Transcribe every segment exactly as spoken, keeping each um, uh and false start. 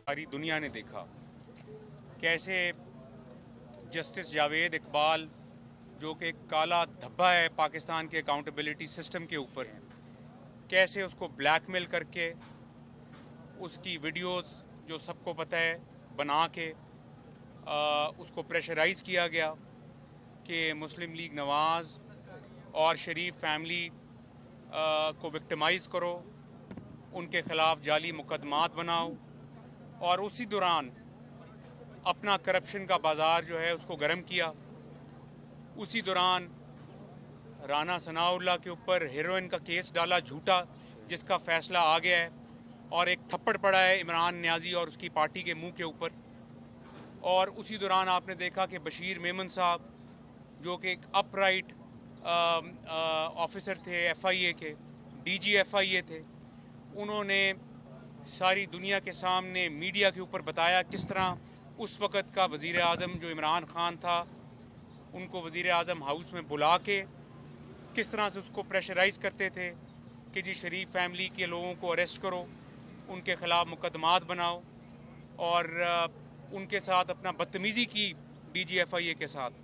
सारी दुनिया ने देखा कैसे जस्टिस जावेद इकबाल, जो कि एक काला धब्बा है पाकिस्तान के अकाउंटेबिलिटी सिस्टम के ऊपर, कैसे उसको ब्लैकमेल करके उसकी वीडियोस जो सबको पता है बना के आ, उसको प्रेशराइज़ किया गया कि मुस्लिम लीग नवाज़ और शरीफ फैमिली आ, को विक्टिमाइज़ करो, उनके ख़िलाफ़ जाली मुकदमात बनाओ और उसी दौरान अपना करप्शन का बाज़ार जो है उसको गर्म किया। उसी दौरान राना सनाउल्लाह के ऊपर हेरोइन का केस डाला झूठा, जिसका फ़ैसला आ गया है, और एक थप्पड़ पड़ा है इमरान न्याजी और उसकी पार्टी के मुंह के ऊपर। और उसी दौरान आपने देखा कि बशीर मेमन साहब, जो कि एक अपराइट ऑफिसर थे एफ आई ए के, डी जी एफ आई ए थे, उन्होंने सारी दुनिया के सामने मीडिया के ऊपर बताया किस तरह उस वक़्त का वज़ीर आज़म जो इमरान ख़ान था, उनको वज़ीर आज़म हाउस में बुला के किस तरह से उसको प्रेशराइज़ करते थे कि जी शरीफ फैमिली के लोगों को अरेस्ट करो, उनके ख़िलाफ़ मुकदमात बनाओ, और उनके साथ अपना बदतमीज़ी की D G F I A के साथ।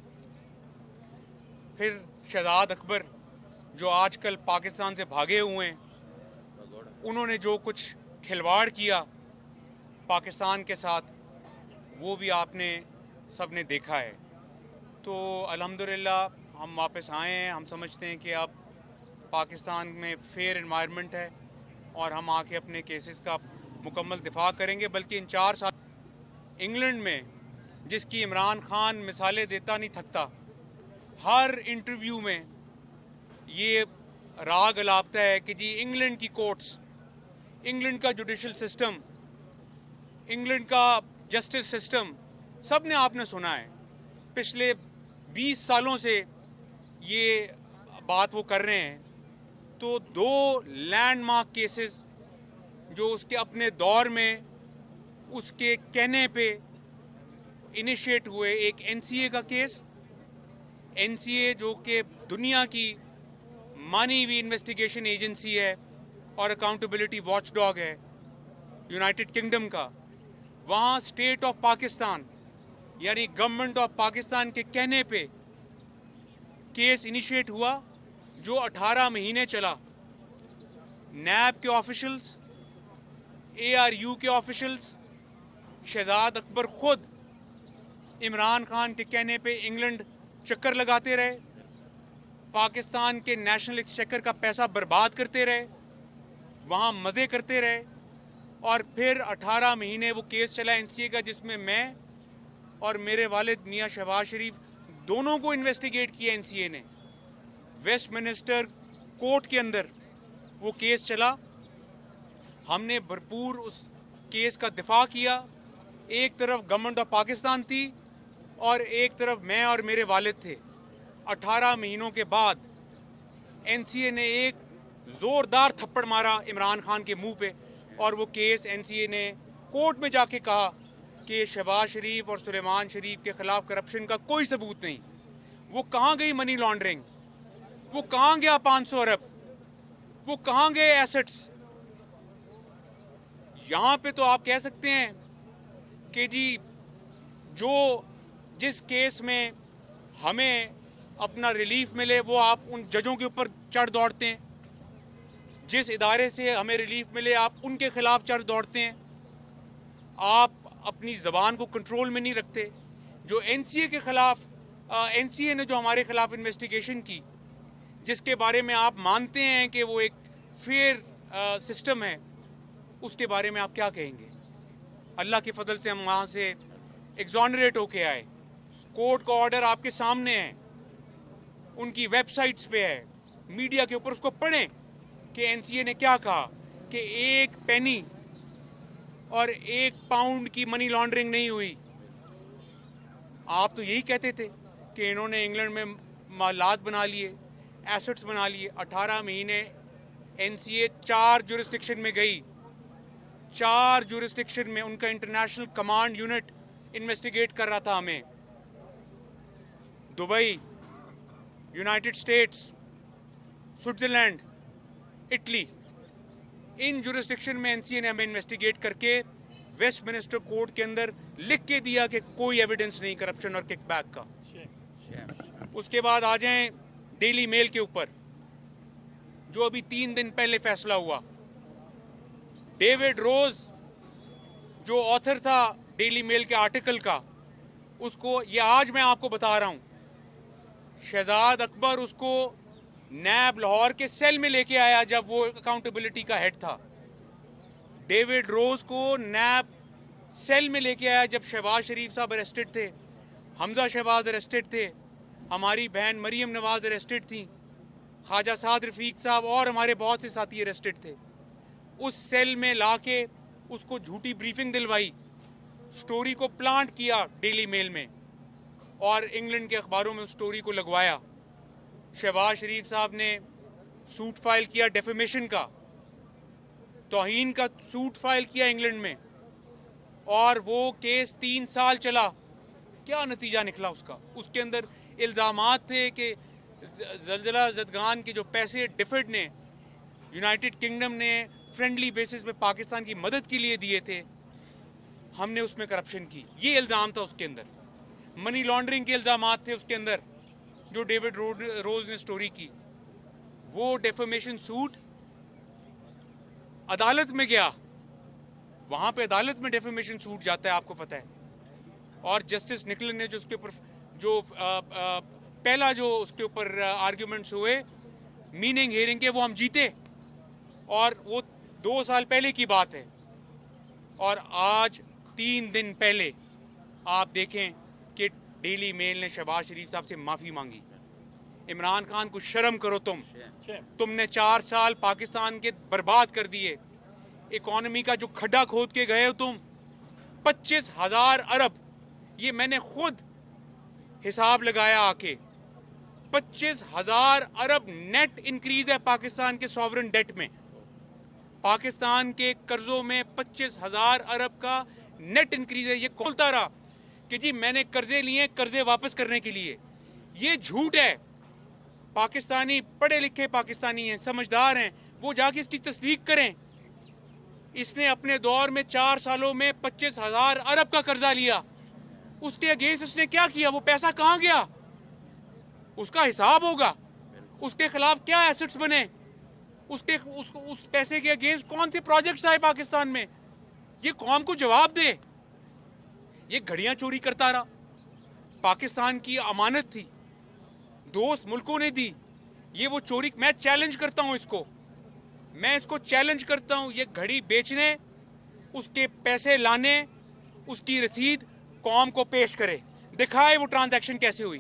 फिर शहजाद अकबर, जो आजकल पाकिस्तान से भागे हुए हैं, उन्होंने जो कुछ खिलवाड़ किया पाकिस्तान के साथ, वो भी आपने सब ने देखा है। तो अल्हम्दुलिल्लाह हम वापस आए हैं। हम समझते हैं कि अब पाकिस्तान में फेयर एनवायरनमेंट है और हम आके अपने केसेस का मुकम्मल दिफा करेंगे। बल्कि इन चार साल इंग्लैंड में, जिसकी इमरान खान मिसालें देता नहीं थकता, हर इंटरव्यू में ये राग अलापता है कि जी इंग्लैंड की कोर्ट्स, इंग्लैंड का जुडिशल सिस्टम, इंग्लैंड का जस्टिस सिस्टम, सब ने आपने सुना है। पिछले बीस सालों से ये बात वो कर रहे हैं। तो दो लैंडमार्क केसेस जो उसके अपने दौर में उसके कहने पे इनिशिएट हुए, एक एन सी ए का केस, एन सी ए जो कि दुनिया की मानी हुई इन्वेस्टिगेशन एजेंसी है और अकाउंटेबिलिटी वॉचडॉग है यूनाइटेड किंगडम का, वहाँ स्टेट ऑफ पाकिस्तान यानी गवर्नमेंट ऑफ पाकिस्तान के कहने पे केस इनिशिएट हुआ जो अठारह महीने चला। नैब के ऑफिशियल्स, ए आर यू के ऑफिशियल्स, शहजाद अकबर खुद इमरान खान के कहने पे इंग्लैंड चक्कर लगाते रहे, पाकिस्तान के नेशनल एक्सचेकर का पैसा बर्बाद करते रहे, वहाँ मज़े करते रहे, और फिर अठारह महीने वो केस चला एन सी ए का, जिसमें मैं और मेरे वालिद मियाँ शहबाज शरीफ दोनों को इन्वेस्टिगेट किया एन सी ए ने। वेस्टमिनिस्टर कोर्ट के अंदर वो केस चला, हमने भरपूर उस केस का दिफा किया। एक तरफ गवर्नमेंट ऑफ पाकिस्तान थी और एक तरफ मैं और मेरे वालिद थे। अठारह महीनों के बाद एन सी ए ने एक ज़ोरदार थप्पड़ मारा इमरान खान के मुंह पे, और वो केस एन सी ए ने कोर्ट में जाके कहा कि शहबाज शरीफ और सुलेमान शरीफ के खिलाफ करप्शन का कोई सबूत नहीं। वो कहाँ गई मनी लॉन्ड्रिंग, वो कहाँ गया पाँच सौ अरब, वो कहाँ गए एसेट्स। यहाँ पे तो आप कह सकते हैं कि जी जो जिस केस में हमें अपना रिलीफ मिले वो आप उन जजों के ऊपर चढ़ दौड़ते हैं, जिस इदारे से हमें रिलीफ मिले आप उनके खिलाफ चढ़ दौड़ते हैं। आप अपनी ज़बान को कंट्रोल में नहीं रखते। जो एन सी ए के खिलाफ, एन सी ए ने जो हमारे खिलाफ इन्वेस्टिगेशन की, जिसके बारे में आप मानते हैं कि वो एक फेयर सिस्टम है, उसके बारे में आप क्या कहेंगे? अल्लाह के फजल से हम वहाँ से एग्जॉनरेट होके आए। कोर्ट का ऑर्डर आपके सामने है, उनकी वेबसाइट्स पे है, मीडिया के ऊपर उसको पढ़ें कि एन सी ए ने क्या कहा कि एक पेनी और एक पाउंड की मनी लॉन्ड्रिंग नहीं हुई। आप तो यही कहते थे कि इन्होंने इंग्लैंड में मालात बना लिए, एसेट्स बना लिए। अठारह महीने एन सी ए चार जुरिस्डिक्शन में गई, चार जुरिस्डिक्शन में उनका इंटरनेशनल कमांड यूनिट इन्वेस्टिगेट कर रहा था हमें। Dubai, United States, Switzerland, Italy, इन जुरिस्डिक्शन में एन सी ए ने हमें इन्वेस्टिगेट करके वेस्टमिनिस्टर कोर्ट के अंदर लिख के दिया कि कोई एविडेंस नहीं करप्शन और किकबैक का। उसके बाद आ जाएं डेली मेल के ऊपर, जो अभी तीन दिन पहले फैसला हुआ। डेविड रोज जो ऑथर था डेली मेल के आर्टिकल का, उसको ये आज मैं आपको बता रहा हूं, शहजाद अकबर उसको नैब लाहौर के सेल में लेके आया जब वो अकाउंटेबिलिटी का हेड था। डेविड रोज को नैब सेल में लेके आया जब शहबाज शरीफ साहब अरेस्टेड थे, हमजा शहबाज अरेस्टेड थे, हमारी बहन मरियम नवाज अरेस्टेड थी, ख्वाजा साद रफीक साहब और हमारे बहुत से साथी अरेस्टेड थे। उस सेल में लाके उसको झूठी ब्रीफिंग दिलवाई, स्टोरी को प्लांट किया डेली मेल में और इंग्लैंड के अखबारों में उस स्टोरी को लगवाया। शहबाज शरीफ साहब ने सूट फाइल किया डेफेमेशन का, तौहीन का सूट फाइल किया इंग्लैंड में, और वो केस तीन साल चला। क्या नतीजा निकला उसका? उसके अंदर इल्ज़ामात थे कि ज़लज़ला ज़दगान के जो पैसे डिफिड ने, यूनाइटेड किंगडम ने फ्रेंडली बेसिस पे पाकिस्तान की मदद के लिए दिए थे, हमने उसमें करप्शन की। ये इल्ज़ाम था उसके अंदर। मनी लॉन्ड्रिंग के इल्ज़ामात थे उसके अंदर, जो डेविड रोज ने स्टोरी की। वो डेफेमेशन सूट अदालत में गया, वहां पे अदालत में डेफेमेशन सूट जाता है, आपको पता है। और जस्टिस निकलन ने जो उसके ऊपर जो आ, आ, पहला जो उसके ऊपर आर्ग्यूमेंट्स हुए मीनिंग हियरिंग के, वो हम जीते, और वो दो साल पहले की बात है। और आज तीन दिन पहले आप देखें कि डेली मेल ने शहबाज शरीफ साहब से माफी मांगी। इमरान खान को शर्म करो तुम तुमने चार साल पाकिस्तान के बर्बाद कर दिए। इकोनॉमी का जो खड्डा खोद के गए हो तुम, पच्चीस हजार अरब, ये मैंने खुद हिसाब लगाया आके, पच्चीस हजार अरब नेट इंक्रीज है पाकिस्तान के सॉवरन डेट में। पाकिस्तान के कर्जों में पच्चीस हजार अरब का नेट इंक्रीज है। ये खोलता रहा कि जी मैंने कर्जे लिए कर्जे वापस करने के लिए, ये झूठ है। पाकिस्तानी पढ़े लिखे पाकिस्तानी हैं, समझदार हैं, वो जाके इसकी तस्दीक करें। इसने अपने दौर में चार सालों में पच्चीस हजार अरब का कर्जा लिया, उसके अगेंस्ट इसने क्या किया? वो पैसा कहां गया? उसका हिसाब होगा। उसके खिलाफ क्या एसेट्स बने, उसके उस, उस पैसे के अगेंस्ट कौन से प्रोजेक्ट्स आए पाकिस्तान में, ये कौम को जवाब दे। ये घड़ियां चोरी करता रहा, पाकिस्तान की अमानत थी, दोस्त मुल्कों ने दी, ये वो चोरी। मैं चैलेंज करता हूं इसको, मैं इसको चैलेंज करता हूं, ये घड़ी बेचने, उसके पैसे लाने, उसकी रसीद कौम को पेश करे, दिखाए वो ट्रांजैक्शन कैसे हुई।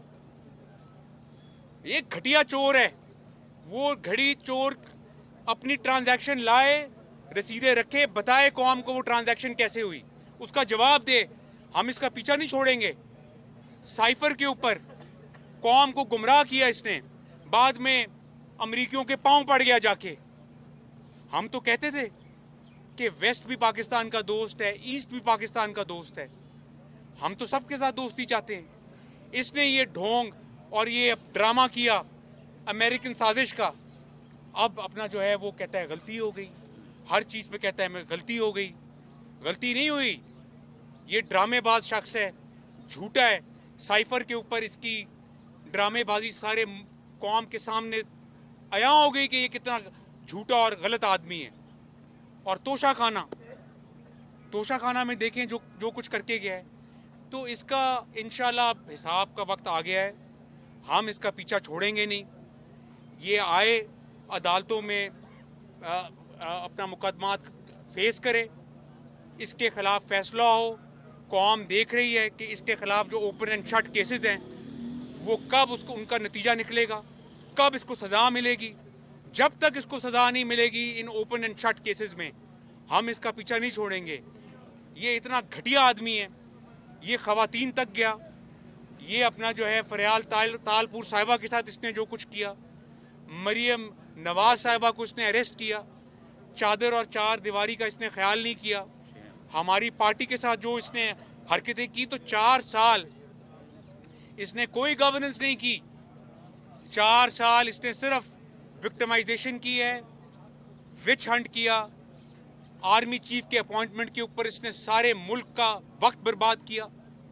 ये घटिया चोर है, वो घड़ी चोर अपनी ट्रांजैक्शन लाए, रसीदें रखे, बताए कौम को वो ट्रांजैक्शन कैसे हुई, उसका जवाब दे। हम इसका पीछा नहीं छोड़ेंगे। साइफर के ऊपर कौम को गुमराह किया इसने, बाद में अमरीकियों के पांव पड़ गया जाके। हम तो कहते थे कि वेस्ट भी पाकिस्तान का दोस्त है, ईस्ट भी पाकिस्तान का दोस्त है, हम तो सबके साथ दोस्ती चाहते हैं। इसने ये ढोंग और ये ड्रामा किया अमेरिकन साजिश का। अब अपना जो है वो कहता है गलती हो गई, हर चीज पे कहता है मैं गलती हो गई। गलती नहीं हुई, ये ड्रामेबाज शख्स है, झूठा है। साइफर के ऊपर इसकी ड्रामेबाजी सारे कौम के सामने आया हो गई कि ये कितना झूठा और गलत आदमी है। और तोशा खाना तोशा खाना में देखें जो जो कुछ करके गया है, तो इसका इंशाल्लाह हिसाब का वक्त आ गया है। हम इसका पीछा छोड़ेंगे नहीं। ये आए अदालतों में आ, आ, अपना मुकदमात फेस करे, इसके खिलाफ फैसला हो। कौम देख रही है कि इसके खिलाफ जो ओपन एंड शट केसेस हैं वो कब उसको उनका नतीजा निकलेगा, कब इसको सजा मिलेगी। जब तक इसको सजा नहीं मिलेगी इन ओपन एंड शट केसेस में, हम इसका पीछा नहीं छोड़ेंगे। ये इतना घटिया आदमी है, ये खवातीन तक गया, ये अपना जो है फरियाल ताल, तालपुर साहिबा के साथ इसने जो कुछ किया, मरियम नवाज साहिबा को इसने अरेस्ट किया, चादर और चार दीवारी का इसने ख्याल नहीं किया। हमारी पार्टी के साथ जो इसने हरकतें की, तो चार साल इसने कोई गवर्नेंस नहीं की। चार साल इसने सिर्फ विक्टिमाइजेशन की है, विच हंट किया, आर्मी चीफ के अपॉइंटमेंट के ऊपर इसने सारे मुल्क का वक्त बर्बाद किया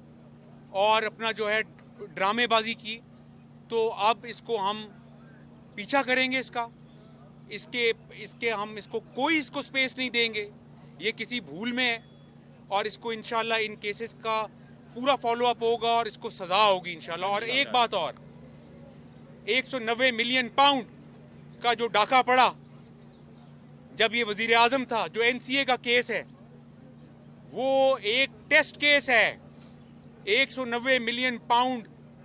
और अपना जो है ड्रामेबाजी की। तो अब इसको हम पीछा करेंगे इसका इसके इसके हम इसको कोई इसको स्पेस नहीं देंगे। ये किसी भूल में है और इसको इंशाल्लाह इन केसेस का पूरा फॉलो अप होगा और इसको सजा होगी इंशाल्लाह। और एक बात और, एक सौ नब्बे मिलियन पाउंड का जो डाका पड़ा जब ये वजीर आजम था, जो एनसीए का केस है वो एक टेस्ट केस है। एक सौ नब्बे मिलियन पाउंड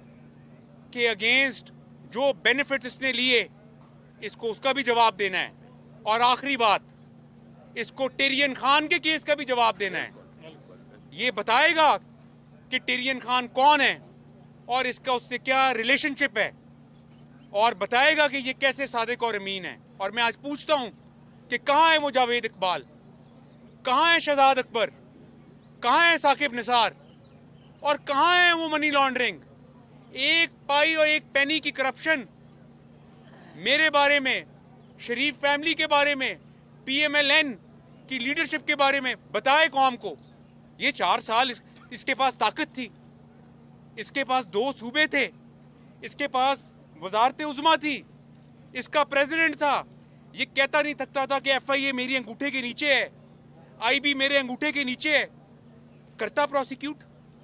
के अगेंस्ट जो बेनिफिट्स इसने लिए, इसको उसका भी जवाब देना है। और आखिरी बात, इसको टेरियन खान के केस का भी जवाब देना है। ये बताएगा कि टेरियन खान कौन है और इसका उससे क्या रिलेशनशिप है, और बताएगा कि ये कैसे सादिक और अमीन है। और मैं आज पूछता हूं कि कहां है वो जावेद इकबाल, कहां है शहजाद अकबर, कहां है साकिब निसार, और कहां है वो मनी लॉन्ड्रिंग। एक पाई और एक पेनी की करप्शन मेरे बारे में, शरीफ फैमिली के बारे में, पीएमएलएन की लीडरशिप के बारे में बताए कौम को। ये चार साल इस, इसके पास ताकत थी, इसके पास दो सूबे थे, इसके पास वजारत उज़्मा थी, इसका प्रेसिडेंट था। ये कहता नहीं थकता था कि एफआईए मेरी अंगूठे के नीचे है, आईबी मेरे अंगूठे के नीचे है। करता प्रोसिक्यूट,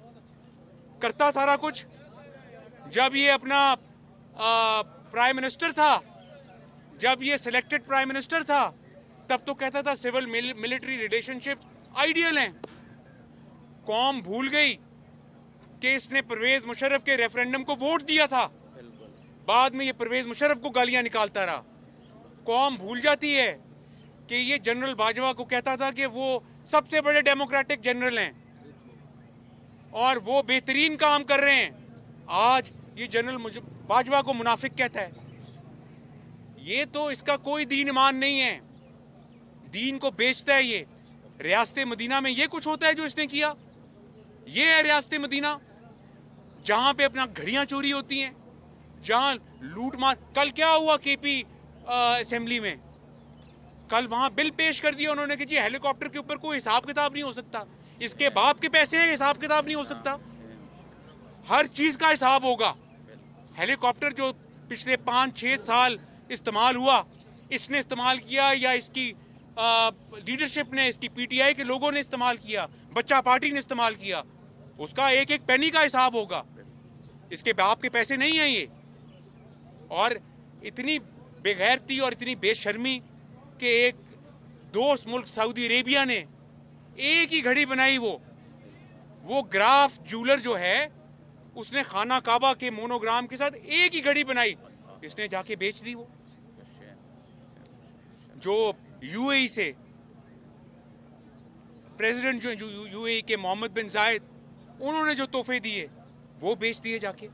करता सारा कुछ। जब ये अपना प्राइम मिनिस्टर था, जब ये सिलेक्टेड प्राइम मिनिस्टर था, तब तो कहता था सिविल मिलिट्री रिलेशनशिप आइडियल हैं। कौम भूल गई कि इसने परवेज मुशर्रफ के रेफरेंडम को वोट दिया था, बाद में ये परवेज मुशर्रफ को गालियां निकालता रहा। कौम भूल जाती है कि ये जनरल बाजवा को कहता था कि वो सबसे बड़े डेमोक्रेटिक जनरल हैं और वो बेहतरीन काम कर रहे हैं। आज ये जनरल बाजवा को मुनाफिक कहता है। ये तो इसका कोई दीन ईमान नहीं है, दीन को बेचता है ये। रियासत मदीना में ये कुछ होता है जो इसने किया। ये है रियासत मदीना, जहां पे अपना घड़ियां चोरी होती हैं, जहां लूट मार। कल क्या हुआ केपी असेंबली में, कल वहां बिल पेश कर दिया उन्होंने कि जी हेलीकॉप्टर के ऊपर कोई हिसाब किताब नहीं हो सकता, इसके बाप के पैसे हैं, हिसाब किताब नहीं हो सकता। हर चीज का हिसाब होगा। हेलीकॉप्टर जो पिछले पांच छह साल इस्तेमाल हुआ, इसने इस्तेमाल किया या इसकी लीडरशिप ने, इसकी पीटीआई के लोगों ने इस्तेमाल किया, बच्चा पार्टी ने इस्तेमाल किया, उसका एक एक पेनी का हिसाब होगा। इसके बाप के पैसे नहीं है ये। और इतनी बेगैरती और इतनी बेशर्मी कि एक दोस्त मुल्क सऊदी अरेबिया ने एक ही घड़ी बनाई, वो वो ग्राफ ज्वेलर जो है उसने खाना काबा के मोनोग्राम के साथ एक ही घड़ी बनाई, इसने जाके बेच दी। वो जो यूएई से प्रेसिडेंट जो यूएई के मोहम्मद बिन जायद, उन्होंने जो तोहफे दिए वो बेच दिए जाके।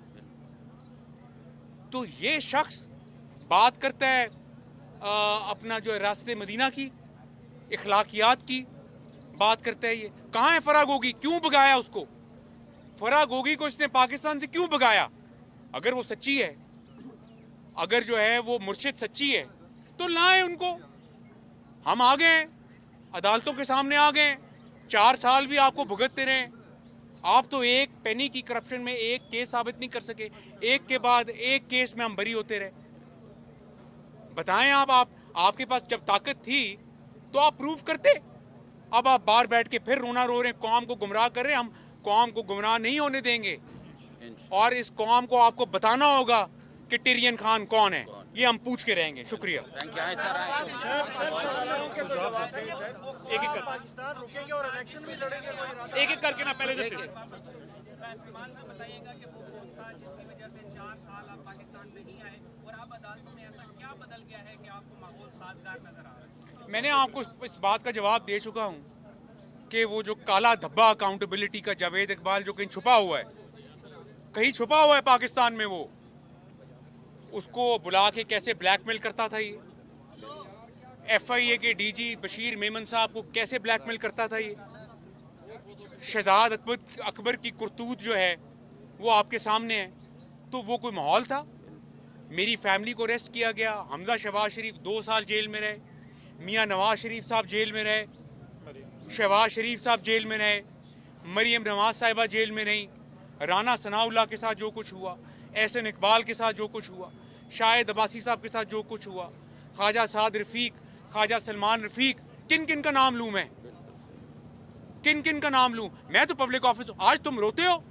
तो ये शख्स बात करता है आ, अपना जो है रास्ते मदीना की, इखलाकियात की बात करता है। ये कहाँ है फराह गोगी, क्यों भगाया उसको? फराह गोगी को इसने पाकिस्तान से क्यों भगाया? अगर वो सच्ची है, अगर जो है वो मुर्शिद सच्ची है, तो लाएं उनको। हम आ गए, अदालतों के सामने आ गए, चार साल भी आपको भुगतते रहे। आप तो एक पेनी की करप्शन में एक केस साबित नहीं कर सके, एक के बाद एक केस में हम बरी होते रहे। बताएं आप, आप आपके पास जब ताकत थी तो आप प्रूव करते। अब आप बाहर बैठ के फिर रोना रो रहे हैं, कौम को गुमराह कर रहे हैं। हम कौम को गुमराह नहीं होने देंगे और इस कौम को आपको बताना होगा कि टिरियन खान कौन है। ये हम पूछ के रहेंगे। शुक्रिया। एक एक कर पाकिस्तान रुकेंगे और इलेक्शन भी लड़ेंगे। एक एक करके ना, पहले जैसे रहमान साहब बताइएगा कि वो वोट था जिसकी वजह से चार साल आप पाकिस्तान नहीं आए, और आप अदालतों में ऐसा क्या बदल गया है कि आपको माहौल साजगार नजर आ रहा है? मैंने आपको इस बात का जवाब दे चुका हूं कि वो जो काला धब्बा अकाउंटेबिलिटी का जावेद इकबाल जो कहीं छुपा हुआ है, कहीं छुपा हुआ है पाकिस्तान में, वो उसको बुला के कैसे ब्लैकमेल करता था। ये एफआईए के डीजी बशीर मेमन साहब को कैसे ब्लैकमेल करता था। ये शहजाद अकबर अकबर की करतूत जो है वो आपके सामने है। तो वो कोई माहौल था? मेरी फैमिली को अरेस्ट किया गया, हमजा शहबाज शरीफ दो साल जेल में रहे, मियां नवाज शरीफ साहब जेल में रहे, शहबाज शरीफ साहब जेल में रहे, मरियम नवाज साहिबा जेल में रहीं, राना सनाउल्लाह के साथ जो कुछ हुआ, एहसन इकबाल के साथ जो कुछ हुआ, शाहिद अब्बासी साहब के साथ जो कुछ हुआ, ख्वाजा साद रफ़ीक, ख्वाजा सलमान रफ़ीक, किन किन का नाम लूँ मैं, किन किन का नाम लूँ मैं? तो पब्लिक ऑफिस। आज तुम रोते हो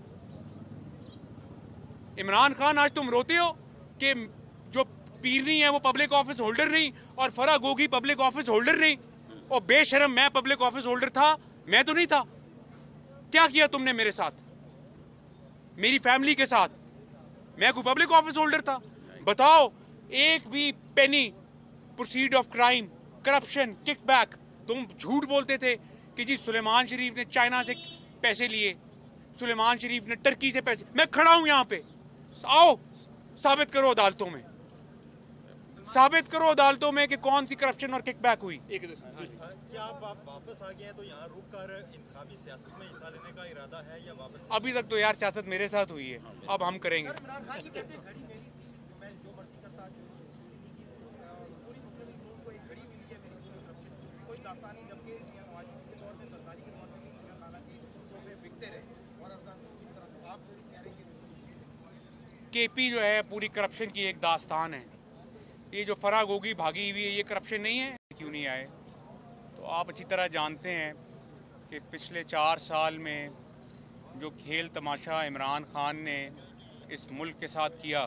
इमरान खान, आज तुम रोते हो कि जो पीरनी है वो पब्लिक ऑफिस होल्डर नहीं और फरा गोगी पब्लिक ऑफिस होल्डर नहीं, और बेशरम मैं पब्लिक ऑफिस होल्डर था? मैं तो नहीं था। क्या किया तुमने मेरे साथ, मेरी फैमिली के साथ? मैं कोई पब्लिक ऑफिस होल्डर था? बताओ, एक भी penny proceed of crime, corruption, kickback. तुम झूठ बोलते थे कि जी सुलेमान शरीफ ने चाइना से पैसे लिए, सुलेमान शरीफ ने टर्की से पैसे। मैं खड़ा हूं यहां पे, आओ साबित करो अदालतों में, साबित करो अदालतों में कि कौन सी करप्शन और किकबैक हुई। एक क्या आप आप वापस आ गए हैं तो यहाँ रुक कर इंतखाबी सियासत में हिस्सा लेने का इरादा है या वापस? अभी तक तो यार सियासत मेरे साथ हुई है, अब हम करेंगे। इमरान खान जी कहते हैं घड़ी मेरी, मैं जो मर्जी करता, पूरी मुस्लिम लीग को एक घड़ी मिली है मेरी पूरी तरफ से, कोई दास्तानी, जबकि वाजपेयी के दौर में, सरदारी के दौर में भी इमरान खान की तोहफे बिकते रहे और अफगान इस तरह आप कह रहे हैं कि केपी जो है पूरी करप्शन की एक दास्तान है। ये जो फरा गोगी भागी हुई है, ये करप्शन नहीं है? क्यों नहीं आए? तो आप अच्छी तरह जानते हैं कि पिछले चार साल में जो खेल तमाशा इमरान खान ने इस मुल्क के साथ किया,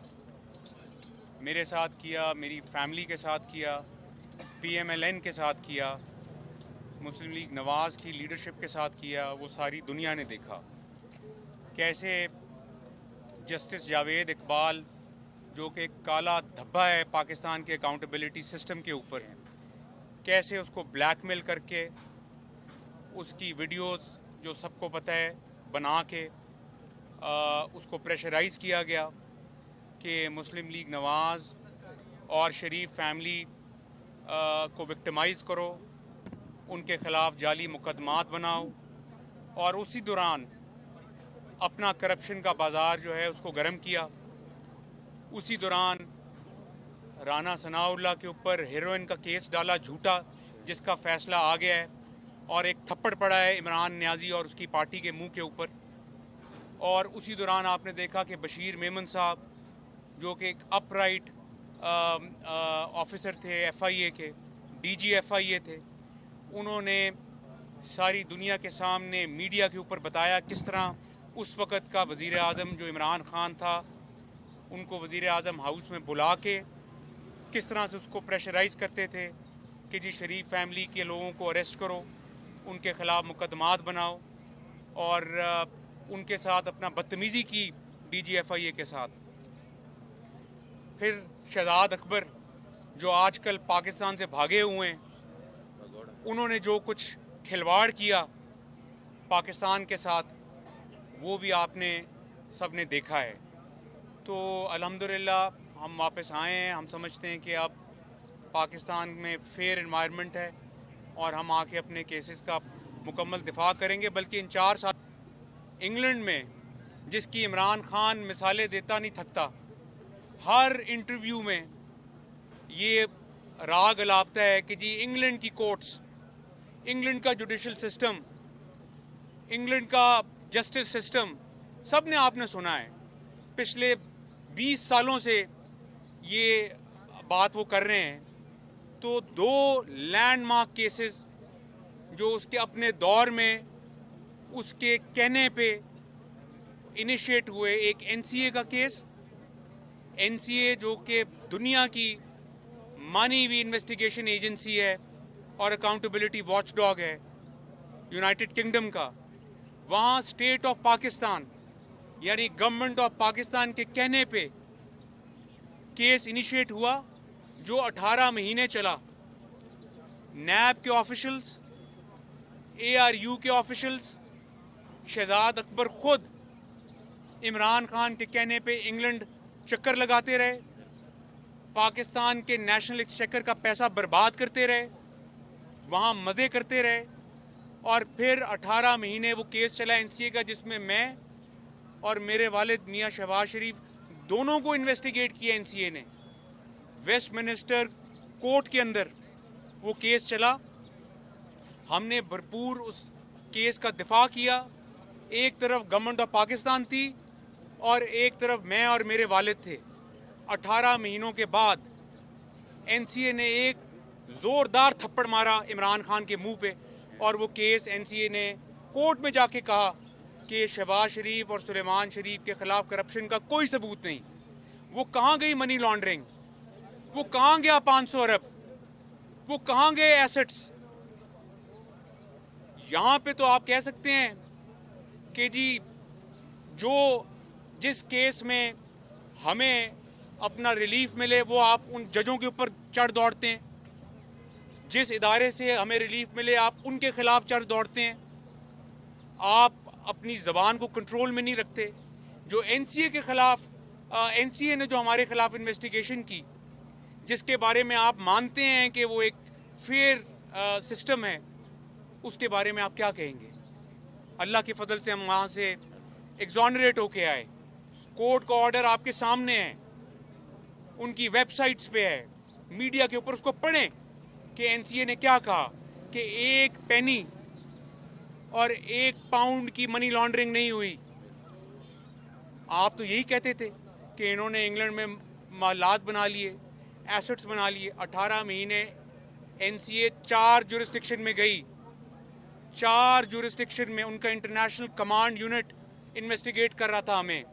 मेरे साथ किया, मेरी फैमिली के साथ किया, पी एम एल एन के साथ किया, मुस्लिम लीग नवाज़ की लीडरशिप के साथ किया, वो सारी दुनिया ने देखा। कैसे जस्टिस जावेद इकबाल, जो कि एक काला धब्बा है पाकिस्तान के अकाउंटेबिलिटी सिस्टम के ऊपर, कैसे उसको ब्लैकमेल करके उसकी वीडियोस जो सबको पता है बना के आ, उसको प्रेशराइज़ किया गया कि मुस्लिम लीग नवाज़ और शरीफ फैमिली आ, को विक्टिमाइज़ करो, उनके ख़िलाफ़ जाली मुकदमात बनाओ, और उसी दौरान अपना करप्शन का बाज़ार जो है उसको गर्म किया। उसी दौरान राना सनाउल्लाह के ऊपर हेरोइन का केस डाला झूठा, जिसका फैसला आ गया है, और एक थप्पड़ पड़ा है इमरान न्याजी और उसकी पार्टी के मुंह के ऊपर। और उसी दौरान आपने देखा कि बशीर मेमन साहब, जो कि एक अपराइट ऑफिसर थे एफ आई ए के, डी जी एफ आई ए थे, उन्होंने सारी दुनिया के सामने मीडिया के ऊपर बताया किस तरह उस वक़्त का वज़ीर आज़म जो इमरान खान था, उनको वज़ीर आज़म हाउस में बुला के किस तरह से उसको प्रेशराइज़ करते थे कि जी शरीफ फैमिली के लोगों को अरेस्ट करो, उनके ख़िलाफ़ मुकदमात बनाओ, और उनके साथ अपना बदतमीज़ी की D G F I A के साथ। फिर शहजाद अकबर, जो आजकल पाकिस्तान से भागे हुए हैं, उन्होंने जो कुछ खिलवाड़ किया पाकिस्तान के साथ, वो भी आपने सब ने देखा है। तो अल्हम्दुलिल्लाह हम वापस आए हैं। हम समझते हैं कि अब पाकिस्तान में फेयर एनवायरनमेंट है और हम आके अपने केसेस का मुकम्मल दिफा करेंगे। बल्कि इन चार साल इंग्लैंड में, जिसकी इमरान खान मिसालें देता नहीं थकता, हर इंटरव्यू में ये राग अलापता है कि जी इंग्लैंड की कोर्ट्स, इंग्लैंड का जुडिशल सिस्टम, इंग्लैंड का जस्टिस सिस्टम, सब ने आपने सुना है। पिछले बीस सालों से ये बात वो कर रहे हैं। तो दो लैंडमार्क केसेस जो उसके अपने दौर में उसके कहने पे इनिशिएट हुए, एक एन सी ए का केस, एन सी ए जो कि दुनिया की मानी हुई इन्वेस्टिगेशन एजेंसी है और अकाउंटेबिलिटी वॉचडॉग है यूनाइटेड किंगडम का, वहाँ स्टेट ऑफ पाकिस्तान यानी गवर्नमेंट ऑफ पाकिस्तान के कहने पे केस इनिशिएट हुआ जो अठारह महीने चला। नैब के ऑफिशियल्स, ए आर यू के ऑफिशियल्स, शहजाद अकबर खुद इमरान खान के कहने पे इंग्लैंड चक्कर लगाते रहे, पाकिस्तान के नेशनल एक्सचेकर का पैसा बर्बाद करते रहे, वहाँ मज़े करते रहे, और फिर अठारह महीने वो केस चला एन सी ए का, जिसमें मैं और मेरे वालिद मियाँ शहबाज शरीफ दोनों को इन्वेस्टिगेट किया एन सी ए ने। वेस्टमिनिस्टर कोर्ट के अंदर वो केस चला। हमने भरपूर उस केस का दिफा किया। एक तरफ गवर्नमेंट ऑफ पाकिस्तान थी और एक तरफ मैं और मेरे वालिद थे। अठारह महीनों के बाद एनसीए ने एक जोरदार थप्पड़ मारा इमरान खान के मुंह पे और वो केस एनसीए ने कोर्ट में जाके कहा कि शहबाज शरीफ और सुलेमान शरीफ के खिलाफ करप्शन का कोई सबूत नहीं। वो कहाँ गई मनी लॉन्ड्रिंग, वो कहाँ गया पाँच सौ अरब, वो कहाँ गए एसेट्स। यहाँ पे तो आप कह सकते हैं कि जी जो जिस केस में हमें अपना रिलीफ मिले वो आप उन जजों के ऊपर चढ़ दौड़ते हैं, जिस इदारे से हमें रिलीफ मिले आप उनके खिलाफ चढ़ दौड़ते हैं। आप अपनी ज़बान को कंट्रोल में नहीं रखते। जो एनसीए के खिलाफ एनसीए ने जो हमारे खिलाफ इन्वेस्टिगेशन की, जिसके बारे में आप मानते हैं कि वो एक फेयर सिस्टम है, उसके बारे में आप क्या कहेंगे? अल्लाह के फजल से हम वहाँ से एग्जॉनरेट होके आए। कोर्ट का ऑर्डर आपके सामने है, उनकी वेबसाइट्स पे है, मीडिया के ऊपर उसको पढ़ें कि एनसीए ने क्या कहा कि एक पेनी और एक पाउंड की मनी लॉन्ड्रिंग नहीं हुई। आप तो यही कहते थे कि इन्होंने इंग्लैंड में मालात बना लिए, एसेट्स बना लिए। अठारह महीने एनसीए चार जुरिस्डिक्शन में गई, चार जुरिस्डिक्शन में उनका इंटरनेशनल कमांड यूनिट इन्वेस्टिगेट कर रहा था हमें।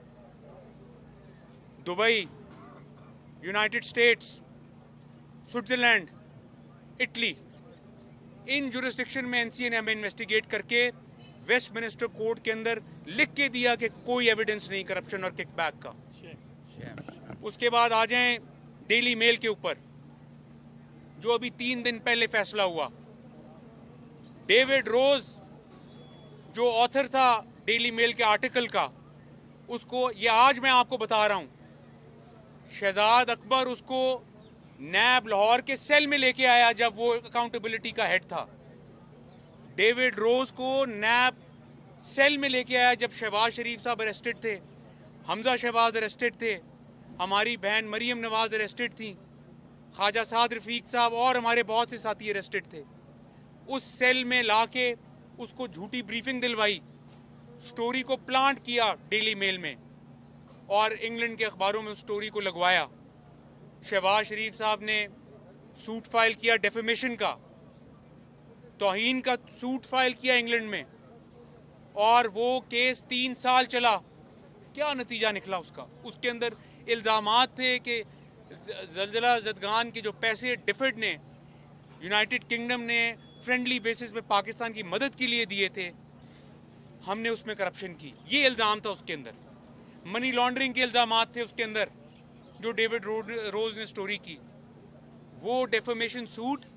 Dubai, United States, Switzerland, Italy, इन जुरिस्डिक्शन में एनसीए ने हमें इन्वेस्टिगेट करके वेस्टमिनिस्टर कोर्ट के अंदर लिख के दिया कि कोई एविडेंस नहीं करप्शन और किकबैक का। उसके बाद आ जाएं डेली मेल के ऊपर, जो अभी तीन दिन पहले फैसला हुआ। डेविड रोज जो ऑथर था डेली मेल के आर्टिकल का, उसको ये आज मैं आपको बता रहा हूं, शहजाद अकबर उसको नैब लाहौर के सेल में लेके आया जब वो अकाउंटेबिलिटी का हेड था। डेविड रोज को नैब सेल में लेके आया जब शहबाज शरीफ साहब अरेस्टेड थे, हमजा शहबाज अरेस्टेड थे, हमारी बहन मरियम नवाज अरेस्टेड थी, ख्वाजा साद रफीक साहब और हमारे बहुत से साथी अरेस्टेड थे। उस सेल में लाके उसको झूठी ब्रीफिंग दिलवाई, स्टोरी को प्लांट किया डेली मेल में और इंग्लैंड के अखबारों में उस स्टोरी को लगवाया। शहबाज शरीफ साहब ने सूट फाइल किया डेफेमेशन का, तौहीन का सूट फाइल किया इंग्लैंड में, और वो केस तीन साल चला। क्या नतीजा निकला उसका? उसके अंदर इल्ज़ामात थे कि ज़लज़ला ज़दगान के जो पैसे डिफिड ने, यूनाइटेड किंगडम ने फ्रेंडली बेसिस पे पाकिस्तान की मदद के लिए दिए थे, हमने उसमें करप्शन की। ये इल्ज़ाम था उसके अंदर। मनी लॉन्ड्रिंग के इल्ज़ामात थे उसके अंदर जो डेविड रोज ने स्टोरी की। वो डेफेमेशन सूट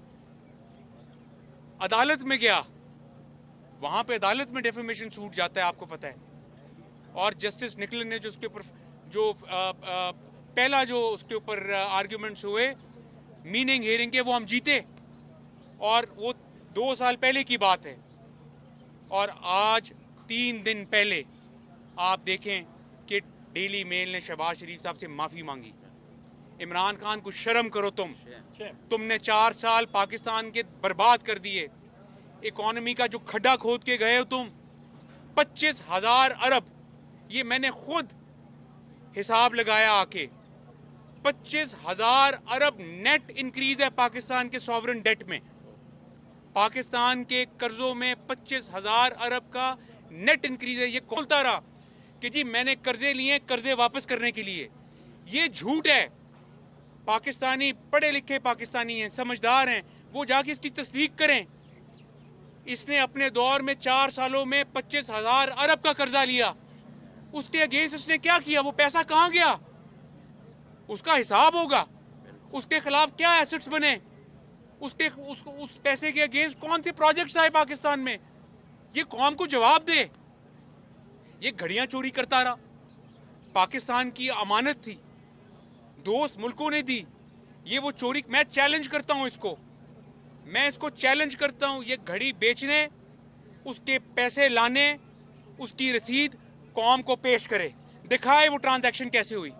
अदालत में गया, वहां पे अदालत में डेफेमेशन सूट जाता है, आपको पता है। और जस्टिस निकलन ने जो उसके ऊपर जो आ, आ, पहला जो उसके ऊपर आर्ग्यूमेंट्स हुए मीनिंग हियरिंग के, वो हम जीते, और वो दो साल पहले की बात है। और आज तीन दिन पहले आप देखें कि डेली मेल ने शहबाज शरीफ साहब से माफी मांगी। इमरान खान को शर्म करो तुम तुमने चार साल पाकिस्तान के बर्बाद कर दिए। इकोनॉमी का जो खड्डा खोद के गए हो तुम, पच्चीस हजार अरब, ये मैंने खुद हिसाब लगाया आके, पच्चीस हजार अरब नेट इंक्रीज है पाकिस्तान के सॉवरन डेट में। पाकिस्तान के कर्जों में पच्चीस हजार अरब का नेट इंक्रीज है। ये बोलता रहा कि जी मैंने कर्जे लिए कर्जे वापस करने के लिए, ये झूठ है। पाकिस्तानी पढ़े लिखे पाकिस्तानी हैं, समझदार हैं, वो जाके इसकी तस्दीक करें। इसने अपने दौर में चार सालों में पच्चीस हजार अरब का कर्जा लिया, उसके अगेंस्ट इसने क्या किया? वो पैसा कहां गया? उसका हिसाब होगा। उसके खिलाफ क्या एसेट्स बने, उसके उस, उस पैसे के अगेंस्ट कौन से प्रोजेक्ट्स आए पाकिस्तान में, ये कौम को जवाब दे। ये घड़ियां चोरी करता रहा, पाकिस्तान की अमानत थी, दोस्त मुल्कों ने दी, ये वो चोरी। मैं चैलेंज करता हूं इसको, मैं इसको चैलेंज करता हूं, ये घड़ी बेचने, उसके पैसे लाने, उसकी रसीद कौम को पेश करे, दिखाए वो ट्रांजैक्शन कैसे हुई।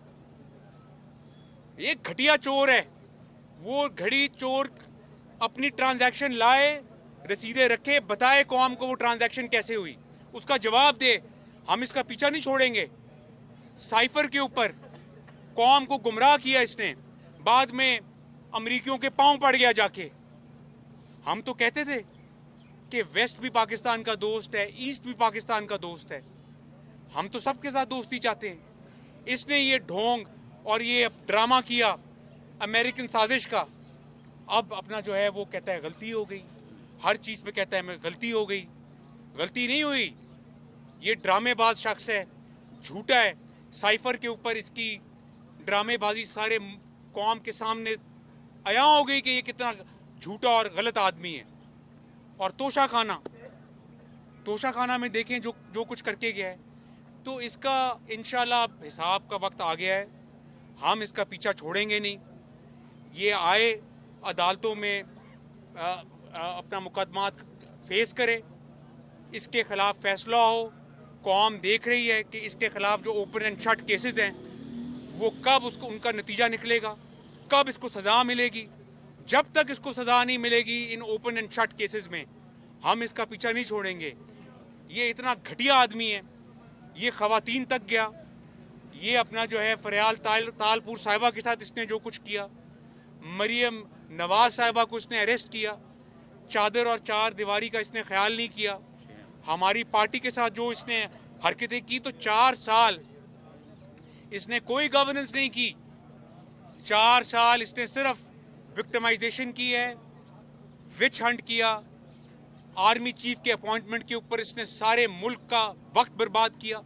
ये घटिया चोर है, वो घड़ी चोर अपनी ट्रांजैक्शन लाए, रसीदें रखे, बताए कौम को वो ट्रांजैक्शन कैसे हुई, उसका जवाब दे। हम इसका पीछा नहीं छोड़ेंगे। साइफर के ऊपर कौम को गुमराह किया इसने, बाद में अमरीकियों के पांव पड़ गया जाके। हम तो कहते थे कि वेस्ट भी पाकिस्तान का दोस्त है, ईस्ट भी पाकिस्तान का दोस्त है, हम तो सबके साथ दोस्ती चाहते हैं। इसने ये ढोंग और ये ड्रामा किया अमेरिकन साजिश का। अब अपना जो है वो कहता है गलती हो गई, हर चीज़ पे कहता है मैं गलती हो गई। गलती नहीं हुई, ये ड्रामेबाज शख्स है, झूठा है। साइफर के ऊपर इसकी ड्रामेबाजी सारे कौम के सामने आया हो गई कि ये कितना झूठा और गलत आदमी है। और तोशा खाना तोशा खाना में देखें जो जो कुछ करके गया है, तो इसका इंशाल्लाह हिसाब का वक्त आ गया है। हम इसका पीछा छोड़ेंगे नहीं। ये आए अदालतों में आ, आ, अपना मुकदमा फेस करे, इसके खिलाफ फैसला हो। कौम देख रही है कि इसके खिलाफ जो ओपन एंड शट केसेस हैं वो कब उसको उनका नतीजा निकलेगा, कब इसको सज़ा मिलेगी। जब तक इसको सज़ा नहीं मिलेगी इन ओपन एंड शट केसेस में, हम इसका पीछा नहीं छोड़ेंगे। ये इतना घटिया आदमी है, ये ख़वातीन तक गया। ये अपना जो है फरियाल ताल, तालपुर साहिबा के साथ इसने जो कुछ किया, मरियम नवाज साहिबा को इसने अरेस्ट किया, चादर और चार दीवारी का इसने ख्याल नहीं किया। हमारी पार्टी के साथ जो इसने हरकतें की, तो चार साल इसने कोई गवर्नेंस नहीं की। चार साल इसने सिर्फ विक्टिमाइजेशन की है, विच हंट किया, आर्मी चीफ के अपॉइंटमेंट के ऊपर इसने सारे मुल्क का वक्त बर्बाद किया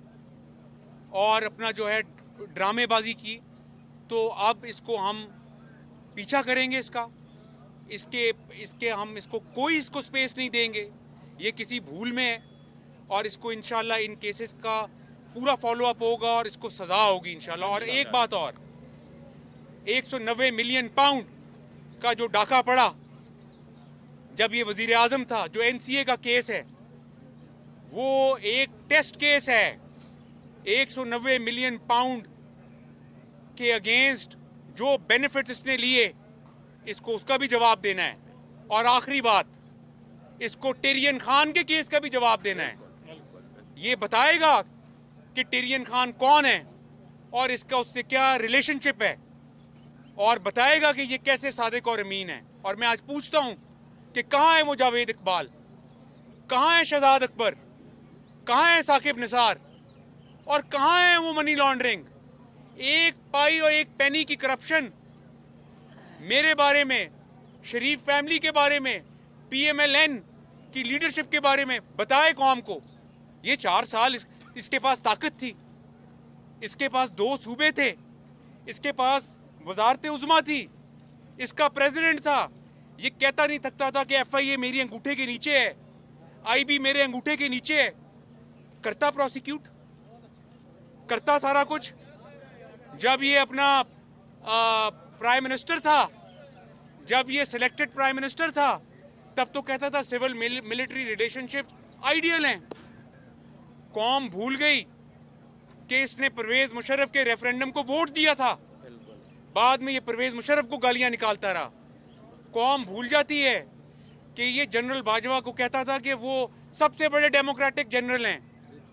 और अपना जो है ड्रामेबाजी की। तो अब इसको हम पीछा करेंगे इसका, इसके इसके हम इसको कोई इसको स्पेस नहीं देंगे। ये किसी भूल में है और इसको इंशाल्लाह इन केसेस का पूरा फॉलो अप होगा और इसको सजा होगी इंशाल्लाह। और एक बात और, एक सौ नब्बे मिलियन पाउंड का जो डाका पड़ा जब ये वजीर आजम था, जो एनसीए का केस है, वो एक टेस्ट केस है। एक सौ नब्बे मिलियन पाउंड के अगेंस्ट जो बेनिफिट्स इसने लिए, इसको उसका भी जवाब देना है। और आखिरी बात, इसको टेरियन खान के केस का भी जवाब देना है। ये बताएगा कि टेरियन खान कौन है और इसका उससे क्या रिलेशनशिप है, और बताएगा कि ये कैसे सादिक और अमीन है। और मैं आज पूछता हूं कि कहां है वो जावेद इकबाल, कहां है शहजाद अकबर, कहां है साकिब निसार, और कहां है वो मनी लॉन्ड्रिंग। एक पाई और एक पेनी की करप्शन मेरे बारे में, शरीफ फैमिली के बारे में, पीएमएलएन की लीडरशिप के बारे में बताए कौम को। ये चार साल इस, इसके पास ताकत थी, इसके पास दो सूबे थे, इसके पास वजारत उज़्मा थी, इसका प्रेसिडेंट था। ये कहता नहीं थकता था कि एफआईए मेरी अंगूठे के नीचे है, आईबी मेरे अंगूठे के नीचे है। करता प्रोसिक्यूट, करता सारा कुछ। जब ये अपना प्राइम मिनिस्टर था, जब ये सिलेक्टेड प्राइम मिनिस्टर था, तब तो कहता था सिविल मिलिट्री रिलेशनशिप आइडियल हैं। कौम भूल गई कि इसने परवेज मुशर्रफ के रेफरेंडम को वोट दिया था, बाद में ये परवेज मुशर्रफ को गालियां निकालता रहा। कौम भूल जाती है कि ये जनरल बाजवा को कहता था कि वो सबसे बड़े डेमोक्रेटिक जनरल हैं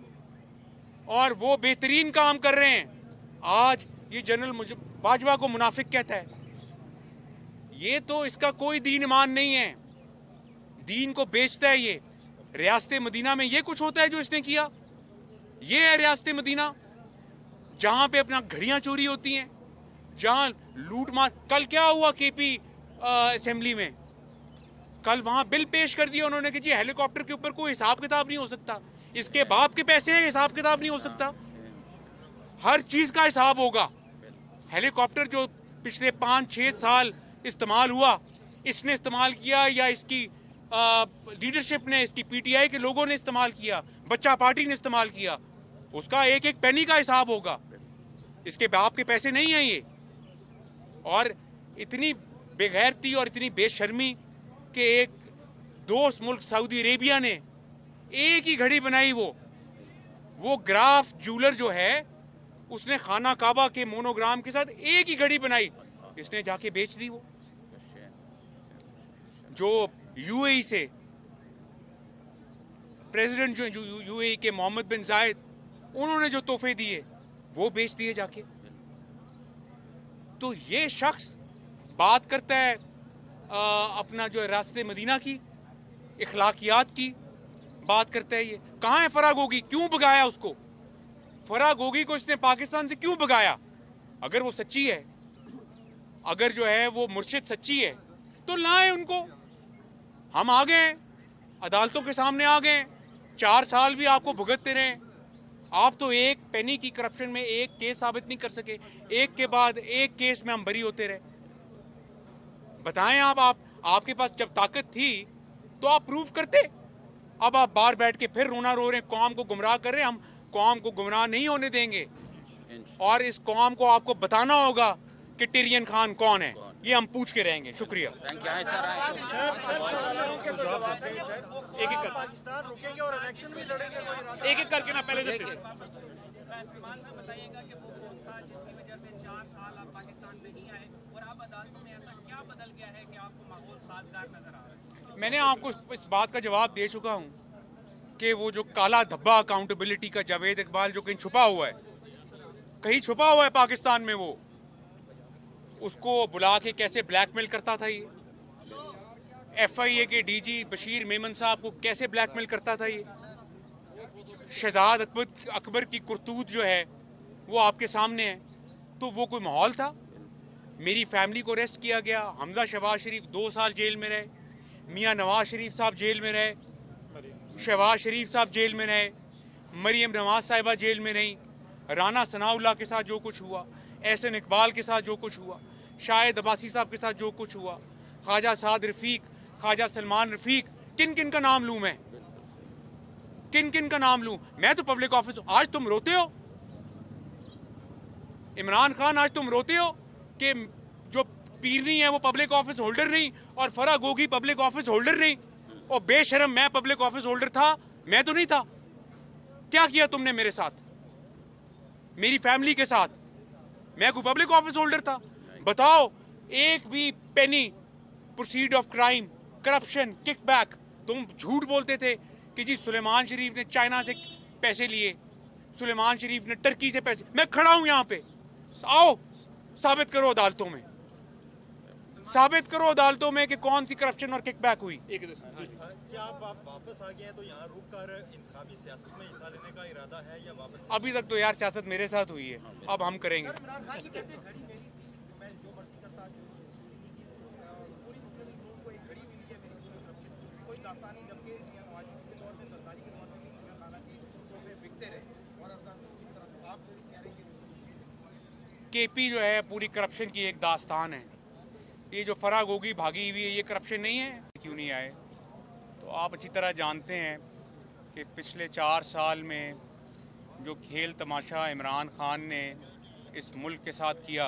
और वो बेहतरीन काम कर रहे हैं। आज ये जनरल बाजवा को मुनाफिक कहता है। ये तो इसका कोई दीन ईमान नहीं है, दीन को बेचता है ये। रियासत मदीना में ये कुछ होता है जो इसने किया। ये है रियासत मदीना, जहां पे अपना घड़ियां चोरी होती हैं, जहां लूट मार। कल क्या हुआ केपी असेंबली में, कल वहां बिल पेश कर दिया उन्होंने कि जी हेलीकॉप्टर के ऊपर कोई हिसाब किताब नहीं हो सकता, इसके बाप के पैसे हैं, हिसाब किताब नहीं हो सकता। हर चीज का हिसाब होगा। हेलीकॉप्टर जो पिछले पाँच छः साल इस्तेमाल हुआ, इसने इस्तेमाल किया या इसकी लीडरशिप ने, इसकी पीटीआई के लोगों ने इस्तेमाल किया, बच्चा पार्टी ने इस्तेमाल किया, उसका एक एक पेनी का हिसाब होगा। इसके बाप के पैसे नहीं हैं ये। और इतनी बेगैरती और इतनी बेशर्मी कि एक दोस्त मुल्क सऊदी अरेबिया ने एक ही घड़ी बनाई, वो वो ग्राफ ज्वेलर जो है उसने खाना काबा के मोनोग्राम के साथ एक ही घड़ी बनाई, इसने जाके बेच दी। वो जो यूएई से प्रेसिडेंट जो यूएई के मोहम्मद बिन जायद, उन्होंने जो तोहफे दिए वो बेच दिए जाके। तो ये शख्स बात करता है आ, अपना जो है रास्ते मदीना की, इखलाकियात की बात करता है। ये कहाँ है फराह गोगी? क्यों भगाया उसको? फराह गोगी को इसने पाकिस्तान से क्यों भगाया? अगर वो सच्ची है, अगर जो है वो मुर्शिद सच्ची है, तो लाए उनको। हम आ गए, अदालतों के सामने आ गए, चार साल भी आपको भुगतते रहे। आप तो एक पेनी की करप्शन में एक केस साबित नहीं कर सके, एक के बाद एक केस में हम बरी होते रहे। बताएं आप, आप आपके पास जब ताकत थी तो आप प्रूव करते। अब आप बाहर बैठ के फिर रोना रो रहे हैं, कौम को गुमराह कर रहे हैं। हम कौम को गुमराह नहीं होने देंगे, और इस कौम को आपको बताना होगा कि टिरियन खान कौन है। ये हम पूछ के रहेंगे। शुक्रिया। एक एक कर पाकिस्तान रुकेंगे और इलेक्शन भी लड़ेंगे, कोई इरादा एक एक करके ना पहले से सलमान साहब बताइएगा कि वो कौन था जिसकी वजह से चार साल आप पाकिस्तान नहीं आए, और आप अदालतों में ऐसा क्या बदल गया है कि आपको माहौल साजगार नजर आ रहा है? मैंने आपको इस बात का जवाब दे चुका हूं कि वो जो काला धब्बा अकाउंटेबिलिटी का जावेद इकबाल जो कहीं छुपा हुआ है, कहीं छुपा हुआ है पाकिस्तान में, वो उसको बुला के कैसे ब्लैकमेल करता था। ये एफआईए के डीजी बशीर मेमन साहब को कैसे ब्लैकमेल करता था। ये शहजाद अकबर अकबर की करतूत जो है वो आपके सामने है। तो वो कोई माहौल था? मेरी फैमिली को अरेस्ट किया गया, हमजा शहबाज शरीफ दो साल जेल में रहे, मियां नवाज शरीफ साहब जेल में रहे, शहबाज शरीफ साहब जेल में रहे, मरियम नवाज साहिबा जेल में रही, राना सनाउल्लाह के साथ जो कुछ हुआ, एहसन इकबाल के साथ जो कुछ हुआ, शाहिद अब्बासी साहब के साथ जो कुछ हुआ, ख्वाजा साद रफीक, ख्वाजा सलमान रफीक, किन किन का नाम लूं मैं? किन किन का नाम लूं मैं? तो पब्लिक ऑफिस। आज तुम रोते हो इमरान खान, आज तुम रोते हो कि जो पीरनी है वो पब्लिक ऑफिस होल्डर नहीं और Farah Gogi public office holder नहीं। और बेशरम, मैं पब्लिक ऑफिस होल्डर था? मैं तो नहीं था। क्या किया तुमने मेरे साथ, मेरी फैमिली के साथ? मैं कोई पब्लिक ऑफिस होल्डर था? बताओ, एक भी penny proceed of crime, corruption, kickback. तुम झूठ बोलते थे कि जी सुलेमान शरीफ ने चाइना से पैसे लिए, सुलेमान शरीफ ने टर्की से पैसे। मैं खड़ा हूं यहां पे, आओ साबित करो अदालतों में, साबित करो अदालतों में कि कौन सी करप्शन और किकबैक हुई। एक क्या आप आप वापस आ गए हैं तो यहाँ रुक कर इंतखाबी सियासत में हिस्सा लेने का इरादा है या वापस? अभी तक तो यार सियासत मेरे साथ हुई है, अब हम करेंगे। इमरान खान जी कहते हैं घड़ी मेरी थी, मैं जो मर्जी करता, जो पूरी मुस्लिम लीग नून को एक घड़ी मिली है मेरी पूरी तरफ से। कोई दास्तानी, जबकि नवाज शरीफ के दौर में, जरदारी के दौर में भी इमरान खान की तोहफे बिकते रहे, और इस तरह आप कह रहे हैं कि केपी जो है पूरी करप्शन की एक दास्तान है। ये जो फराह गोगी भागी हुई है, ये करप्शन नहीं है? क्यों नहीं आए? तो आप अच्छी तरह जानते हैं कि पिछले चार साल में जो खेल तमाशा इमरान खान ने इस मुल्क के साथ किया,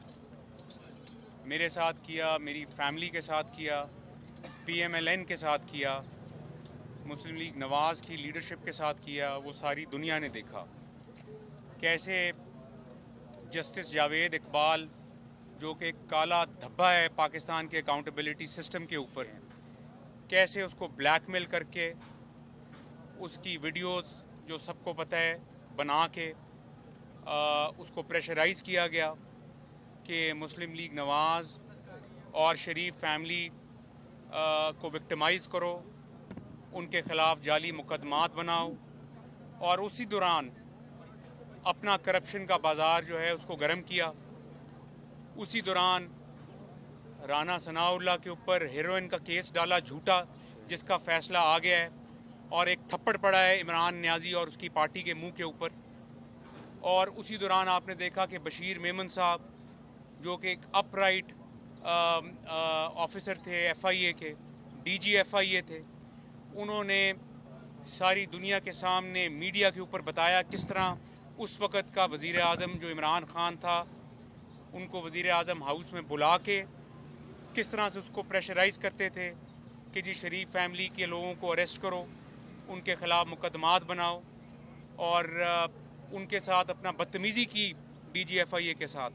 मेरे साथ किया, मेरी फैमिली के साथ किया, पीएमएलएन के साथ किया, मुस्लिम लीग नवाज़ की लीडरशिप के साथ किया, वो सारी दुनिया ने देखा। कैसे जस्टिस जावेद इकबाल जो कि एक काला धब्बा है पाकिस्तान के अकाउंटेबिलिटी सिस्टम के ऊपर, कैसे उसको ब्लैकमेल करके उसकी वीडियोस जो सबको पता है बना के आ, उसको प्रेशराइज़ किया गया कि मुस्लिम लीग नवाज़ और शरीफ फैमिली आ, को विक्टिमाइज़ करो, उनके ख़िलाफ़ जाली मुकदमात बनाओ, और उसी दौरान अपना करप्शन का बाज़ार जो है उसको गर्म किया। उसी दौरान राना सनाउल्लाह के ऊपर हेरोइन का केस डाला झूठा, जिसका फैसला आ गया है, और एक थप्पड़ पड़ा है इमरान न्याजी और उसकी पार्टी के मुंह के ऊपर। और उसी दौरान आपने देखा कि बशीर मेमन साहब जो कि एक अपराइट ऑफिसर थे एफआईए के, डीजी एफआईए थे, उन्होंने सारी दुनिया के सामने मीडिया के ऊपर बताया किस तरह उस वक़्त का वज़ीर आज़म जो इमरान खान था, उनको वज़ीर आज़म हाउस में बुला के किस तरह से उसको प्रेशराइज़ करते थे कि जी शरीफ फैमिली के लोगों को अरेस्ट करो, उनके ख़िलाफ़ मुकदमात बनाओ, और उनके साथ अपना बदतमीज़ी की डीजी एफआईए के साथ।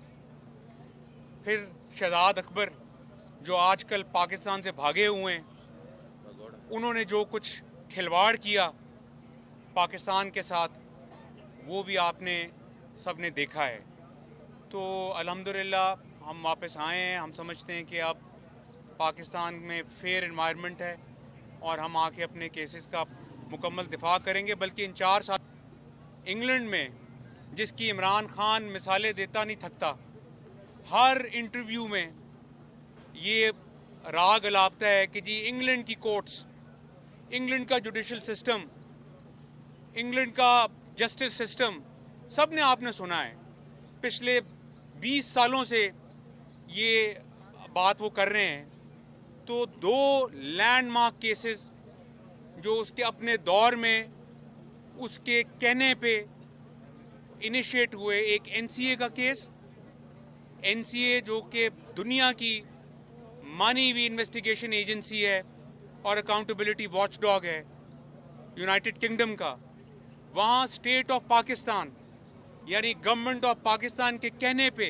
फिर शहजाद अकबर जो आजकल पाकिस्तान से भागे हुए हैं, उन्होंने जो कुछ खिलवाड़ किया पाकिस्तान के साथ, वो भी आपने सब ने देखा है। तो अल्हम्दुलिल्लाह हम वापस आए हैं। हम समझते हैं कि अब पाकिस्तान में फेयर एनवायरनमेंट है और हम आके अपने केसेस का मुकम्मल दिफा करेंगे। बल्कि इन चार साल इंग्लैंड में, जिसकी इमरान खान मिसालें देता नहीं थकता, हर इंटरव्यू में ये राग अलापता है कि जी इंग्लैंड की कोर्ट्स, इंग्लैंड का जुडिशल सिस्टम, इंग्लैंड का जस्टिस सिस्टम, सब ने आपने सुना है। पिछले बीस सालों से ये बात वो कर रहे हैं। तो दो लैंडमार्क केसेस जो उसके अपने दौर में उसके कहने पे इनिशिएट हुए, एक एनसीए का केस, एनसीए जो कि दुनिया की मानी हुई इन्वेस्टिगेशन एजेंसी है और अकाउंटेबिलिटी वॉचडॉग है यूनाइटेड किंगडम का, वहाँ स्टेट ऑफ पाकिस्तान यानी गवर्नमेंट ऑफ पाकिस्तान के कहने पे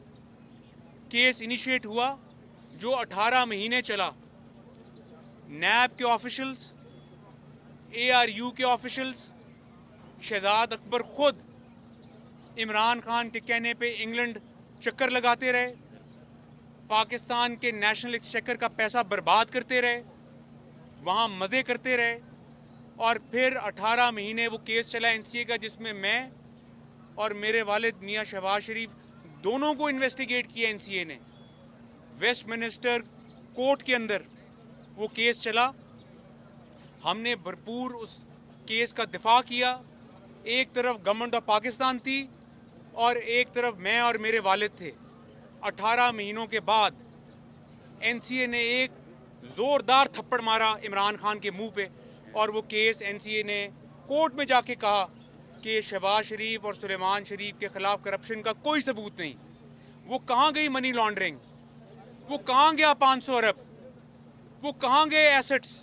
केस इनिशिएट हुआ जो अठारह महीने चला। नैब के ऑफिशियल्स, एआरयू के ऑफिशियल्स, शहजाद अकबर खुद इमरान खान के कहने पे इंग्लैंड चक्कर लगाते रहे, पाकिस्तान के नेशनल एक्सचेकर का पैसा बर्बाद करते रहे, वहाँ मज़े करते रहे और फिर अठारह महीने वो केस चला एनसीए का, जिसमें मैं और मेरे वालिद मियाँ शहबाज शरीफ दोनों को इन्वेस्टिगेट किया एनसीए ने। वेस्टमिनिस्टर कोर्ट के अंदर वो केस चला, हमने भरपूर उस केस का दिफा किया। एक तरफ गवर्नमेंट ऑफ पाकिस्तान थी और एक तरफ मैं और मेरे वालिद थे। अठारह महीनों के बाद एनसीए ने एक ज़ोरदार थप्पड़ मारा इमरान खान के मुंह पे और वो केस एनसीए ने कोर्ट में जाके कहा कि शहबाज शरीफ और सुलेमान शरीफ के खिलाफ करप्शन का कोई सबूत नहीं। वो कहाँ गई मनी लॉन्ड्रिंग, वो कहाँ गया पाँच सौ अरब, वो कहाँ गए एसेट्स।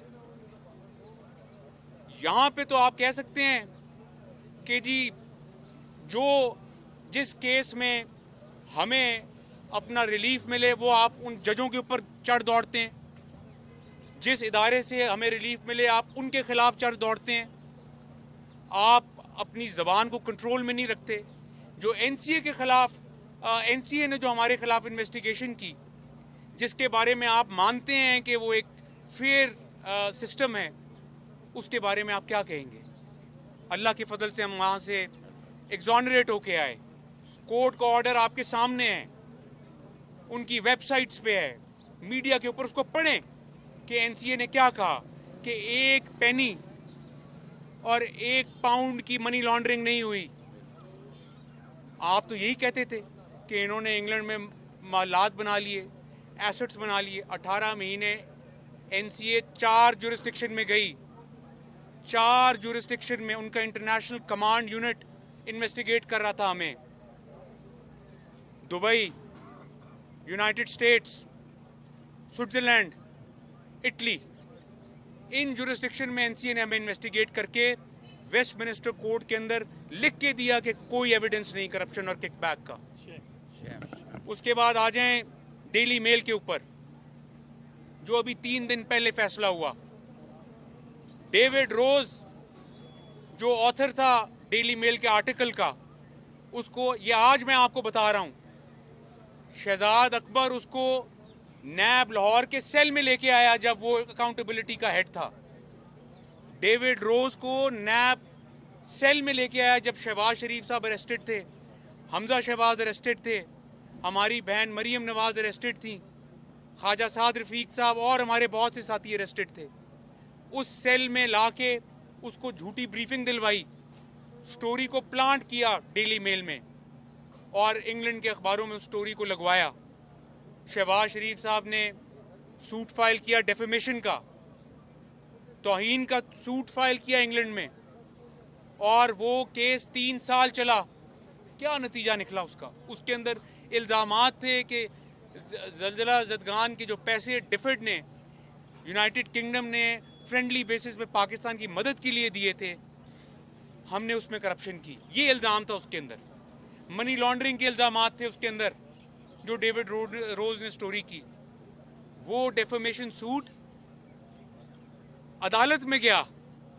यहाँ पे तो आप कह सकते हैं कि जी जो जिस केस में हमें अपना रिलीफ मिले वो आप उन जजों के ऊपर चढ़ दौड़ते हैं, जिस इदारे से हमें रिलीफ मिले आप उनके खिलाफ चढ़ दौड़ते हैं। आप अपनी ज़बान को कंट्रोल में नहीं रखते। जो एनसीए के खिलाफ, एनसीए ने जो हमारे खिलाफ इन्वेस्टिगेशन की, जिसके बारे में आप मानते हैं कि वो एक फेयर सिस्टम है, उसके बारे में आप क्या कहेंगे? अल्लाह के फजल से हम वहाँ से एग्जॉनरेट होके आए। कोर्ट का ऑर्डर आपके सामने है, उनकी वेबसाइट्स पे है, मीडिया के ऊपर उसको पढ़ें कि एनसीए ने क्या कहा कि एक पेनी और एक पाउंड की मनी लॉन्ड्रिंग नहीं हुई। आप तो यही कहते थे कि इन्होंने इंग्लैंड में मालात बना लिए, एसेट्स बना लिए। अठारह महीने एनसीए चार जुरिस्डिक्शन में गई, चार जुरिस्डिक्शन में उनका इंटरनेशनल कमांड यूनिट इन्वेस्टिगेट कर रहा था हमें। Dubai, United States, Switzerland, Italy, इन जुरिस्डिक्शन में एनसीए ने हमें इन्वेस्टिगेट करके वेस्टमिनिस्टर कोर्ट के अंदर लिख के दिया कि कोई एविडेंस नहीं करप्शन और किकबैक का। उसके बाद आ जाएं डेली मेल के ऊपर, जो अभी तीन दिन पहले फैसला हुआ। डेविड रोज जो ऑथर था डेली मेल के आर्टिकल का, उसको ये आज मैं आपको बता रहा हूं, शहजाद अकबर उसको नैब लाहौर के सेल में लेके आया जब वो अकाउंटेबिलिटी का हेड था। डेविड रोज को नैब सेल में लेके आया जब शहबाज शरीफ साहब अरेस्टेड थे, हमजा शहबाज अरेस्टेड थे, हमारी बहन मरियम नवाज अरेस्टेड थी, ख्वाजा साद रफीक साहब और हमारे बहुत से साथी अरेस्टेड थे। उस सेल में लाके उसको झूठी ब्रीफिंग दिलवाई, स्टोरी को प्लांट किया डेली मेल में और इंग्लैंड के अखबारों में उस स्टोरी को लगवाया। शहबाज शरीफ साहब ने सूट फाइल किया डेफेमेशन का, तौहीन का सूट फाइल किया इंग्लैंड में, और वो केस तीन साल चला। क्या नतीजा निकला उसका? उसके अंदर इल्ज़ामात थे कि ज़लज़ला ज़दगान के जो पैसे डिफिड ने, यूनाइटेड किंगडम ने फ्रेंडली बेसिस पे पाकिस्तान की मदद के लिए दिए थे, हमने उसमें करप्शन की, ये इल्ज़ाम था उसके अंदर। मनी लॉन्ड्रिंग के इल्ज़ामात थे उसके अंदर जो डेविड रोज ने स्टोरी की। वो डेफेमेशन सूट अदालत में गया,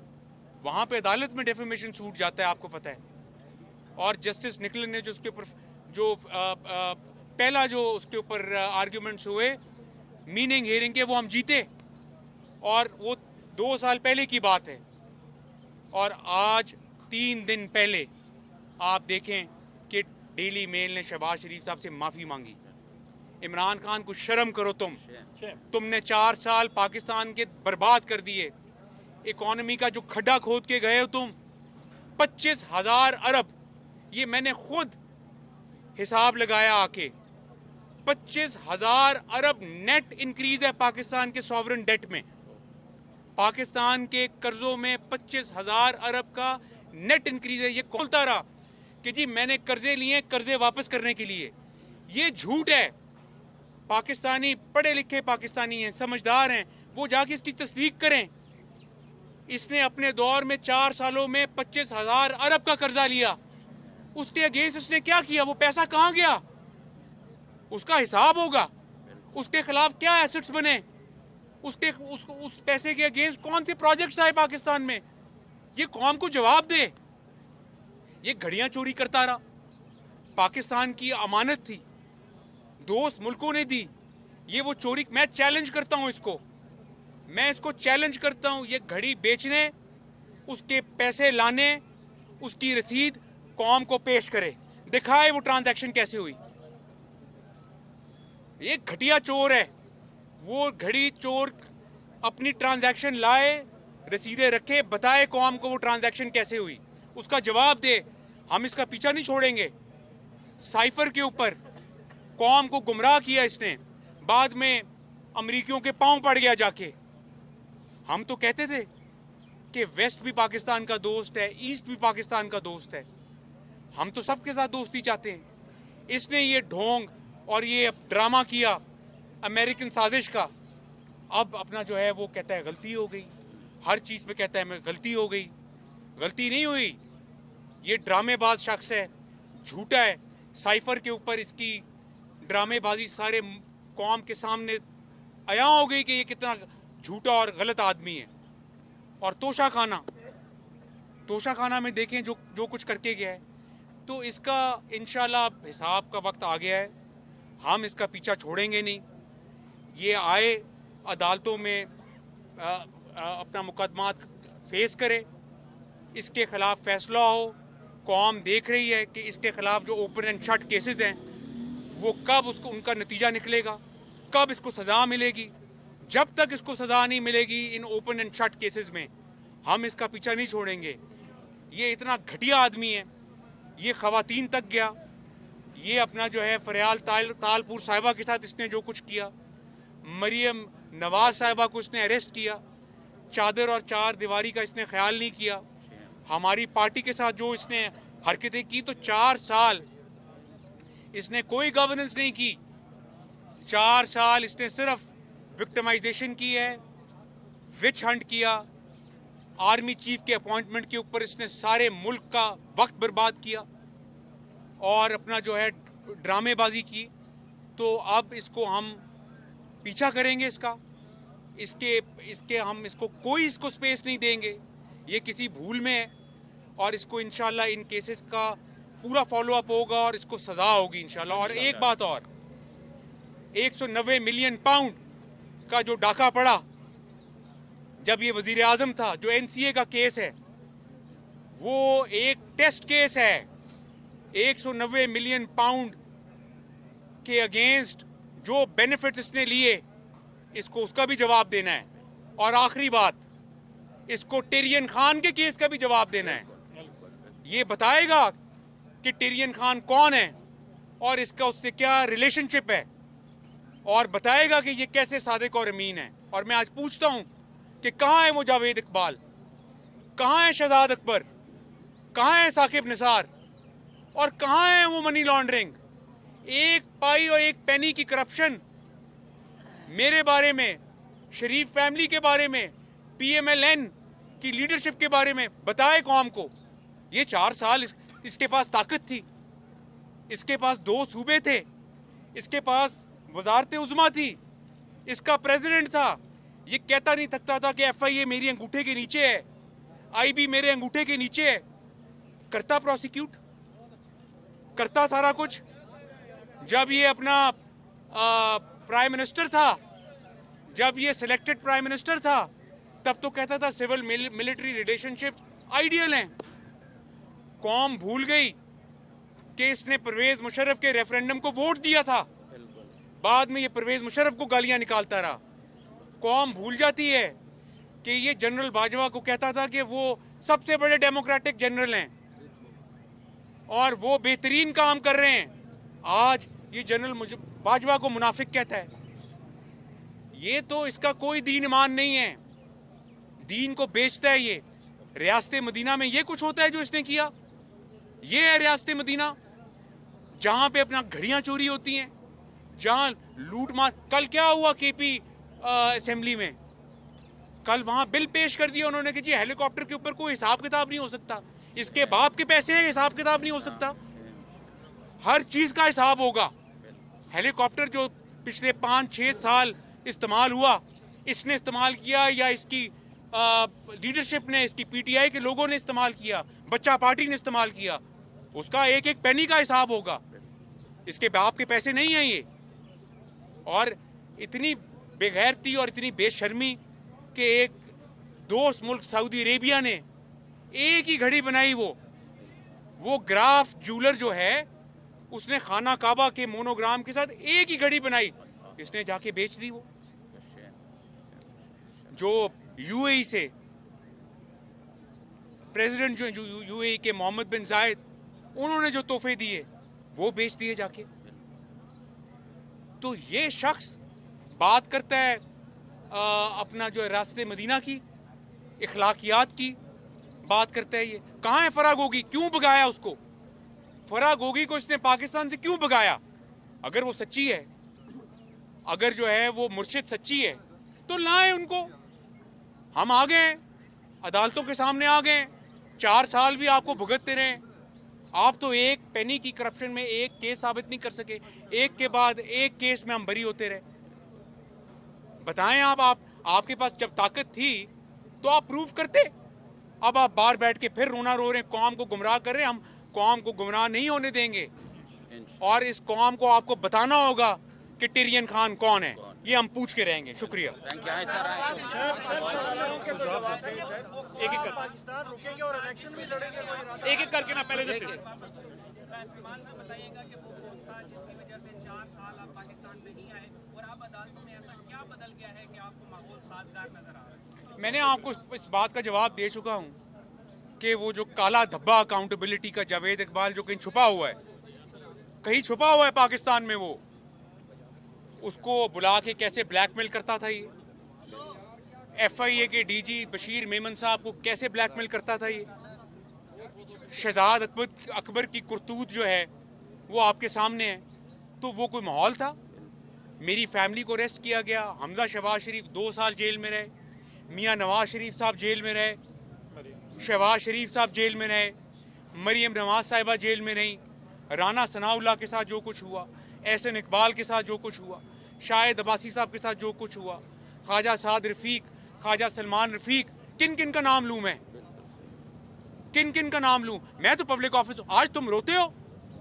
वहाँ पे अदालत में डेफेमेशन छूट जाता है, आपको पता है। और जस्टिस निकलन ने जो उसके ऊपर जो आ, आ, पहला जो उसके ऊपर आर्ग्यूमेंट्स हुए मीनिंग हियरिंग के, वो हम जीते, और वो दो साल पहले की बात है। और आज तीन दिन पहले आप देखें कि डेली मेल ने शहबाज शरीफ साहब से माफ़ी मांगी। इमरान खान को शर्म करो तुम तुमने चार साल पाकिस्तान के बर्बाद कर दिए। इकोनॉमी का जो खड्डा खोद के गए हो तुम, पच्चीस हजार अरब, ये मैंने खुद हिसाब लगाया आके, पच्चीस हजार अरब नेट इंक्रीज है पाकिस्तान के सॉवरेन डेट में। पाकिस्तान के कर्जों में पच्चीस हजार अरब का नेट इंक्रीज है। ये बोलता रहा कि जी मैंने कर्जे लिए कर्जे वापस करने के लिए, ये झूठ है। पाकिस्तानी पढ़े लिखे पाकिस्तानी हैं, समझदार हैं, वो जाके इसकी तस्दीक करें। इसने अपने दौर में चार सालों में पच्चीस हजार अरब का कर्जा लिया, उसके अगेंस्ट इसने क्या किया? वो पैसा कहां गया? उसका हिसाब होगा। उसके खिलाफ क्या एसेट्स बने, उसके उस, उस पैसे के अगेंस्ट कौन से प्रोजेक्ट्स आए पाकिस्तान में, ये कौम को जवाब दे। ये घड़ियां चोरी करता रहा, पाकिस्तान की अमानत थी, दोस्त मुल्कों ने दी, ये वो चोरी। मैं चैलेंज करता हूं इसको, मैं इसको चैलेंज करता हूं, ये घड़ी बेचने, उसके पैसे लाने, उसकी रसीद कौम को पेश करे, दिखाए वो ट्रांजैक्शन कैसे हुई। ये घटिया चोर है, वो घड़ी चोर अपनी ट्रांजैक्शन लाए, रसीदें रखे, बताए कौम को वो ट्रांजैक्शन कैसे हुई, उसका जवाब दे। हम इसका पीछा नहीं छोड़ेंगे। साइफर के ऊपर कौम को गुमराह किया इसने, बाद में अमरीकियों के पांव पड़ गया जाके। हम तो कहते थे कि वेस्ट भी पाकिस्तान का दोस्त है, ईस्ट भी पाकिस्तान का दोस्त है, हम तो सबके साथ दोस्ती चाहते हैं। इसने ये ढोंग और ये ड्रामा किया अमेरिकन साजिश का। अब अपना जो है वो कहता है गलती हो गई, हर चीज पे कहता है मैं गलती हो गई। गलती नहीं हुई, ये ड्रामेबाज शख्स है, झूठा है। साइफर के ऊपर इसकी ड्रामेबाजी सारे कौम के सामने आया हो गई कि ये कितना झूठा और गलत आदमी है। और तोशा खाना, तोशा खाना में देखें जो जो कुछ करके गया है, तो इसका इंशाल्लाह हिसाब का वक्त आ गया है। हम इसका पीछा छोड़ेंगे नहीं। ये आए अदालतों में आ, आ, अपना मुकदमात फेस करे, इसके खिलाफ फैसला हो। कौम देख रही है कि इसके खिलाफ जो ओपन एंड शट केसेस हैं वो कब उसको उनका नतीजा निकलेगा, कब इसको सज़ा मिलेगी। जब तक इसको सज़ा नहीं मिलेगी इन ओपन एंड शट केसेस में, हम इसका पीछा नहीं छोड़ेंगे। ये इतना घटिया आदमी है, ये खवातीन तक गया, ये अपना जो है फरियाल ताल, तालपुर साहिबा के साथ इसने जो कुछ किया, मरियम नवाज साहिबा को इसने अरेस्ट किया, चादर और चार दीवारी का इसने ख्याल नहीं किया। हमारी पार्टी के साथ जो इसने हरकतें की, तो चार साल इसने कोई गवर्नेंस नहीं की। चार साल इसने सिर्फ विक्टिमाइजेशन की है, विच हंट किया, आर्मी चीफ के अपॉइंटमेंट के ऊपर इसने सारे मुल्क का वक्त बर्बाद किया और अपना जो है ड्रामेबाजी की। तो अब इसको हम पीछा करेंगे इसका, इसके इसके हम इसको कोई इसको स्पेस नहीं देंगे। ये किसी भूल में है और इसको इंशाल्लाह इन केसेस का पूरा फॉलो अप होगा और इसको सजा होगी इंशाल्लाह। और एक बात और, एक सौ नब्बे मिलियन पाउंड का जो डाका पड़ा जब ये वजीर आजम था, जो एनसीए का केस है, वो एक टेस्ट केस है। एक सौ नब्बे मिलियन पाउंड के अगेंस्ट जो बेनिफिट्स इसने लिए, इसको उसका भी जवाब देना है। और आखिरी बात, इसको टेरियन खान के केस का भी जवाब देना है। ये बताएगा कि टेरियन खान कौन है और इसका उससे क्या रिलेशनशिप है, और बताएगा कि ये कैसे सादिक और अमीन है। और मैं आज पूछता हूं कि कहां है वो जावेद इकबाल, कहां है शहजाद अकबर, कहां है साकिब निसार, और कहां है वो मनी लॉन्ड्रिंग। एक पाई और एक पैनी की करप्शन मेरे बारे में, शरीफ फैमिली के बारे में, पीएमएलएन की लीडरशिप के बारे में बताए कौम को। ये चार साल इस, इसके पास ताकत थी, इसके पास दो सूबे थे, इसके पास वजारत उज़्मा थी, इसका प्रेसिडेंट था। ये कहता नहीं थकता था कि एफआईए मेरी अंगूठे के नीचे है। आईबी मेरे अंगूठे के नीचे है, करता प्रोसिक्यूट, करता सारा कुछ। जब ये अपना प्राइम मिनिस्टर था, जब ये सिलेक्टेड प्राइम मिनिस्टर था, तब तो कहता था सिविल मिलिट्री रिलेशनशिप आइडियल हैं। कौम भूल गई कि इसने परवेज मुशर्रफ के रेफरेंडम को वोट दिया था, बाद में ये परवेज मुशर्रफ को गालियां निकालता रहा। कौम भूल जाती है कि ये जनरल बाजवा को कहता था कि वो सबसे बड़े डेमोक्रेटिक जनरल हैं और वो बेहतरीन काम कर रहे हैं। आज ये जनरल बाजवा को मुनाफिक कहता है। ये तो इसका कोई दीन ईमान नहीं है, दीन को बेचता है ये। रियासत मदीना में ये कुछ होता है जो इसने किया। ये है रियासत मदीना, जहां पे अपना घड़ियां चोरी होती हैं, जहां लूट मार। कल क्या हुआ केपी असेंबली में? कल वहां बिल पेश कर दिया उन्होंने कि जी हेलीकॉप्टर के ऊपर कोई हिसाब किताब नहीं हो सकता, इसके बाप के पैसे हैं, हिसाब किताब नहीं हो सकता। हर चीज का हिसाब होगा। हेलीकॉप्टर जो पिछले पांच छह साल इस्तेमाल हुआ, इसने इस्तेमाल किया या इसकी लीडरशिप ने, इसकी पीटीआई के लोगों ने इस्तेमाल किया, बच्चा पार्टी ने इस्तेमाल किया, उसका एक एक पेनी का हिसाब होगा। इसके बाप के पैसे नहीं हैं ये। और इतनी बेगैरती और इतनी बेशर्मी कि एक दोस्त मुल्क सऊदी अरेबिया ने एक ही घड़ी बनाई, वो वो ग्राफ ज्वेलर जो है उसने खाना काबा के मोनोग्राम के साथ एक ही घड़ी बनाई, इसने जाके बेच दी। वो जो यूएई से प्रेसिडेंट जो यूएई के मोहम्मद बिन जायद, उन्होंने जो तोहफे दिए वो बेच दिए जाके। तो ये शख्स बात करता है आ, अपना जो है रास्ते मदीना की, इखलाकियात की बात करता है। ये कहाँ है फराह गोगी? क्यों भगाया उसको? फराह गोगी को इसने पाकिस्तान से क्यों भगाया? अगर वो सच्ची है, अगर जो है वो मुर्शिद सच्ची है, तो लाएं उनको। हम आ गए, अदालतों के सामने आ गए, चार साल भी आपको भुगतते रहे। आप तो एक पेनी की करप्शन में एक केस साबित नहीं कर सके, एक के बाद एक केस में हम बरी होते रहे। बताएं आप, आप आपके पास जब ताकत थी तो आप प्रूव करते। अब आप बाहर बैठ के फिर रोना रो रहे हैं, कौम को गुमराह कर रहे हैं। हम कौम को गुमराह नहीं होने देंगे और इस कौम को आपको बताना होगा कि टिरियन खान कौन है। ये हम पूछ के रहेंगे। शुक्रिया। एक एक कर पाकिस्तान रुकेंगे और इलेक्शन भी लड़ेंगे, कोई इरादा एक एक करके ना पहले जैसे सलमान साहब बताइएगा कि वो वोट था जिसकी वजह से चार साल आप पाकिस्तान नहीं आए और आप अदालतों में ऐसा क्या बदल गया है कि आपको माहौल साजगार नजर आ रहा है? मैंने आपको इस बात का जवाब दे चुका हूं कि वो जो काला धब्बा अकाउंटेबिलिटी का जावेद इकबाल जो कहीं छुपा हुआ है, कहीं छुपा हुआ है पाकिस्तान में, वो उसको बुला के कैसे ब्लैकमेल करता था। ये एफआईए के डीजी बशीर मेमन साहब को कैसे ब्लैकमेल करता था। ये शहजाद अकबर अकबर की करतूत जो है वो आपके सामने है। तो वो कोई माहौल था? मेरी फैमिली को अरेस्ट किया गया, हमजा शहबाज शरीफ दो साल जेल में रहे, मियां नवाज शरीफ साहब जेल में रहे, शहबाज शरीफ साहब जेल में रहे, मरियम नवाज साहिबा जेल में रही, राना सनाउल्लाह के साथ जो कुछ हुआ, एहसन इकबाल के साथ जो कुछ हुआ, शाहिद अब्बासी साहब के साथ जो कुछ हुआ, ख्वाजा साद रफीक, ख्वाजा सलमान रफीक, किन किन का नाम लूं मैं? किन किन का नाम लूं मैं? तो पब्लिक ऑफिस। आज तुम रोते हो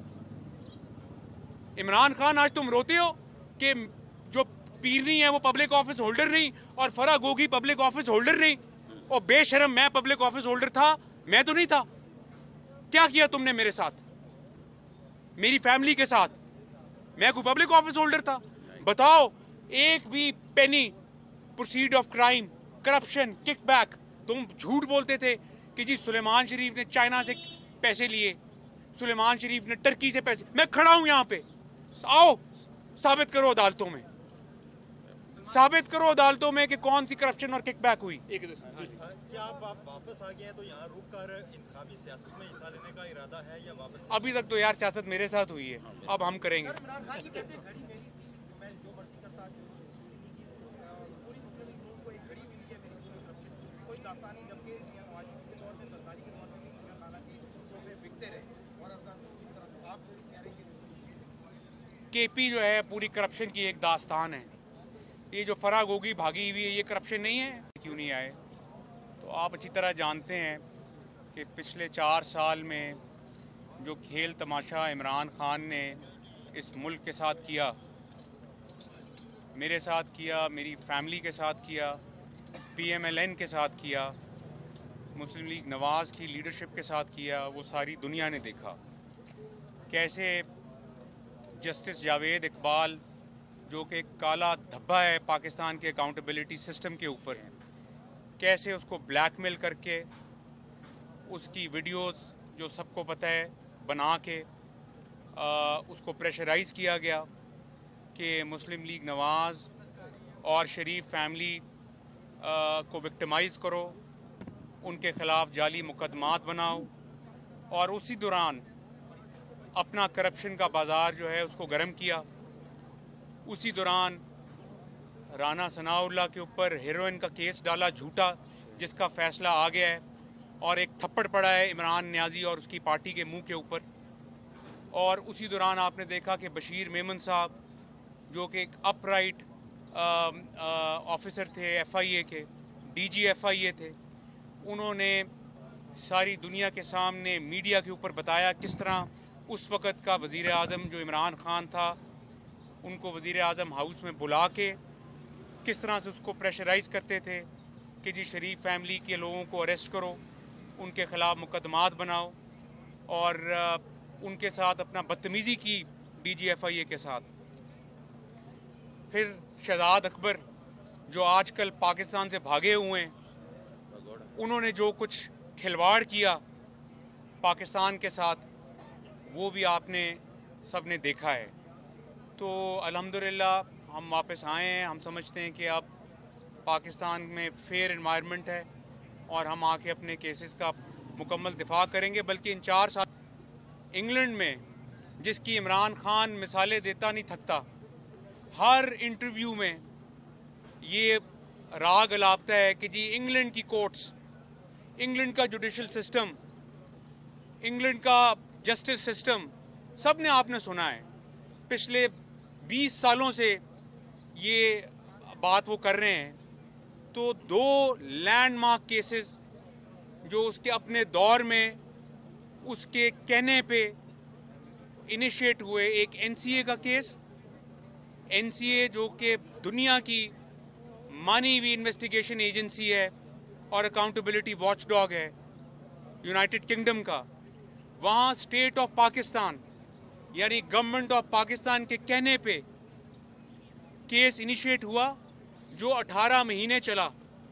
इमरान खान, आज तुम रोते हो कि जो पीरनी है वो पब्लिक ऑफिस होल्डर नहीं और Farah Gogi public office holder नहीं। और बेशरम, मैं पब्लिक ऑफिस होल्डर था? मैं तो नहीं था। क्या किया तुमने मेरे साथ, मेरी फैमिली के साथ? मैं कोई पब्लिक ऑफिस होल्डर था? बताओ एक भी penny proceed of crime, corruption, kickback. तुम झूठ बोलते थे कि जी सुलेमान शरीफ ने चाइना से पैसे लिए, सुलेमान शरीफ ने टर्की से पैसे। मैं खड़ा हूं यहां पे, आओ साबित करो अदालतों में, साबित करो अदालतों में कि कौन सी करप्शन और किकबैक हुई। एक क्या आप आप वापस आ गए हैं तो यहाँ रुक कर इंतखाबी सियासत में हिस्सा लेने का इरादा है या वापस? अभी तक तो यार सियासत मेरे साथ हुई है, अब हम करेंगे। इमरान खान जी कहते हैं घड़ी मेरी, मैं जो मर्जी करता पूरी मुस्लिम लीग को एक घड़ी मिली है मेरी पूरी तरफ से, कोई दास्तानी। जबकि नवाज शरीफ के दौर में, जरदारी के दौर में भी मेरा ख्याल है कि तोहफे बिकते रहे और अब इस तरह आप कह रहे हैं कि केपी जो है पूरी करप्शन की एक दास्तान है। ये जो फराह गोगी भागी हुई है, ये करप्शन नहीं है? क्यों नहीं आए? तो तो आप अच्छी तरह जानते हैं कि पिछले चार साल में जो खेल तमाशा इमरान खान ने इस मुल्क के साथ किया, मेरे साथ किया, मेरी फैमिली के साथ किया, पी एम एल एन के साथ किया, मुस्लिम लीग नवाज़ की लीडरशिप के साथ किया, वो सारी दुनिया ने देखा। कैसे जस्टिस जावेद इकबाल, जो कि एक काला धब्बा है पाकिस्तान के अकाउंटेबिलिटी सिस्टम के ऊपर, कैसे उसको ब्लैकमेल करके उसकी वीडियोस जो सबको पता है बना के आ, उसको प्रेशराइज़ किया गया कि मुस्लिम लीग नवाज़ और शरीफ फैमिली आ, को विक्टिमाइज़ करो, उनके ख़िलाफ़ जाली मुकदमात बनाओ, और उसी दौरान अपना करप्शन का बाज़ार जो है उसको गर्म किया। उसी दौरान राना सनाउल्लाह के ऊपर हेरोइन का केस डाला झूठा, जिसका फ़ैसला आ गया है, और एक थप्पड़ पड़ा है इमरान न्याजी और उसकी पार्टी के मुंह के ऊपर। और उसी दौरान आपने देखा कि बशीर मेमन साहब, जो कि एक अपराइट ऑफिसर थे एफ आई ए के, डी जी एफ आई ए थे, उन्होंने सारी दुनिया के सामने मीडिया के ऊपर बताया किस तरह उस वक़्त का वज़ीर आज़म जो इमरान खान था, उनको वज़ीर आज़म हाउस में बुला के किस तरह से उसको प्रेशराइज़ करते थे कि जी शरीफ फैमिली के लोगों को अरेस्ट करो, उनके ख़िलाफ़ मुकदमात बनाओ, और उनके साथ अपना बदतमीज़ी की D G F I A के साथ। फिर शहजाद अकबर, जो आजकल पाकिस्तान से भागे हुए हैं, उन्होंने जो कुछ खिलवाड़ किया पाकिस्तान के साथ, वो भी आपने सब ने देखा है। तो अल्हम्दुलिल्लाह हम वापस आए हैं। हम समझते हैं कि अब पाकिस्तान में फेयर एनवायरनमेंट है और हम आके अपने केसेस का मुकम्मल दिफा करेंगे। बल्कि इन चार साल इंग्लैंड में, जिसकी इमरान खान मिसालें देता नहीं थकता, हर इंटरव्यू में ये राग अलापता है कि जी इंग्लैंड की कोर्ट्स, इंग्लैंड का जुडिशल सिस्टम, इंग्लैंड का जस्टिस सिस्टम, सब ने आपने सुना है। पिछले बीस सालों से ये बात वो कर रहे हैं। तो दो लैंडमार्क केसेस जो उसके अपने दौर में उसके कहने पे इनिशिएट हुए, एक एन सी ए का केस, एन सी ए जो कि दुनिया की मानी हुई इन्वेस्टिगेशन एजेंसी है और अकाउंटेबिलिटी वॉचडॉग है यूनाइटेड किंगडम का, वहाँ स्टेट ऑफ पाकिस्तान यानी गवर्नमेंट ऑफ पाकिस्तान के कहने पे केस इनिशिएट हुआ जो अठारह महीने चला।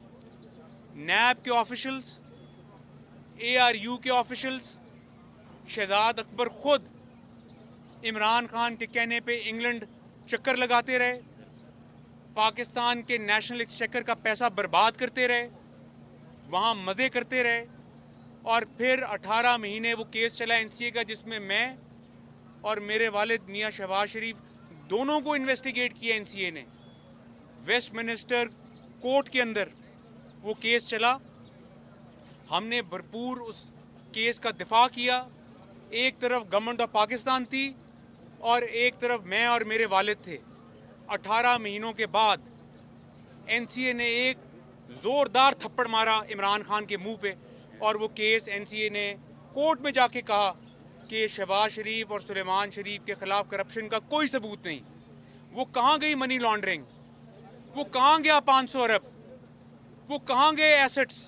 नैब के ऑफिशियल्स, ए आर यू के ऑफिशियल्स, शहजाद अकबर खुद इमरान खान के कहने पे इंग्लैंड चक्कर लगाते रहे, पाकिस्तान के नेशनल एक्सचेकर का पैसा बर्बाद करते रहे, वहाँ मज़े करते रहे, और फिर अठारह महीने वो केस चला एन सी ए का, जिसमें मैं और मेरे वालिद मियाँ शहबाज शरीफ दोनों को इन्वेस्टिगेट किया एन सी ए ने। वेस्टमिनिस्टर कोर्ट के अंदर वो केस चला, हमने भरपूर उस केस का दिफा किया। एक तरफ गवर्नमेंट ऑफ पाकिस्तान थी और एक तरफ मैं और मेरे वालिद थे। अठारह महीनों के बाद एन सी ए ने एक ज़ोरदार थप्पड़ मारा इमरान खान के मुंह पे, और वो केस एन सी ए ने कोर्ट में जाके कहा कि शहबाज शरीफ और सुलेमान शरीफ के खिलाफ करप्शन का कोई सबूत नहीं। वो कहाँ गई मनी लॉन्ड्रिंग, वो कहाँ गया पाँच सौ अरब, वो कहाँ गए एसेट्स।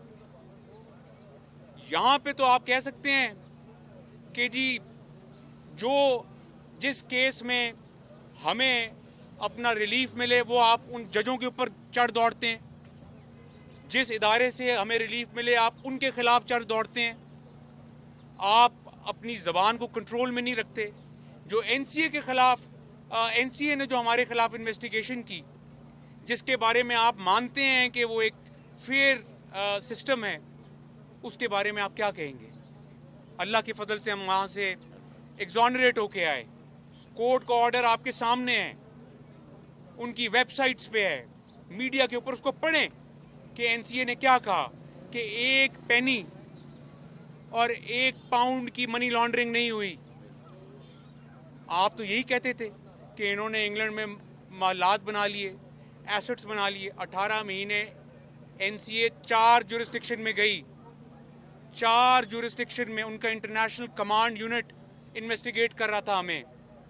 यहाँ पे तो आप कह सकते हैं कि जी जो जिस केस में हमें अपना रिलीफ मिले वो आप उन जजों के ऊपर चढ़ दौड़ते हैं, जिस इदारे से हमें रिलीफ मिले आप उनके खिलाफ चढ़ दौड़ते हैं। आप अपनी ज़बान को कंट्रोल में नहीं रखते। जो एन सी ए के खिलाफ, एन सी ए ने जो हमारे खिलाफ इन्वेस्टिगेशन की, जिसके बारे में आप मानते हैं कि वो एक फेयर सिस्टम है, उसके बारे में आप क्या कहेंगे? अल्लाह के फजल से हम वहाँ से एग्जॉनरेट होके आए। कोर्ट का ऑर्डर आपके सामने है, उनकी वेबसाइट्स पे है, मीडिया के ऊपर उसको पढ़ें कि एन सी ए ने क्या कहा कि एक पेनी और एक पाउंड की मनी लॉन्ड्रिंग नहीं हुई। आप तो यही कहते थे कि इन्होंने इंग्लैंड में मालात बना लिए, एसेट्स बना लिए। अठारह महीने एनसीए चार जुरिस्डिक्शन में गई, चार जुरिस्डिक्शन में उनका इंटरनेशनल कमांड यूनिट इन्वेस्टिगेट कर रहा था हमें।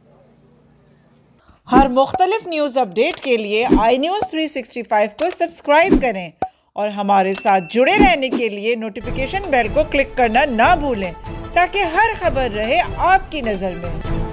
हर मुख्तलिफ न्यूज़ अपडेट के लिए I news three sixty five को सब्सक्राइब करें और हमारे साथ जुड़े रहने के लिए नोटिफिकेशन बेल को क्लिक करना ना भूलें ताकि हर खबर रहे आपकी नज़र में।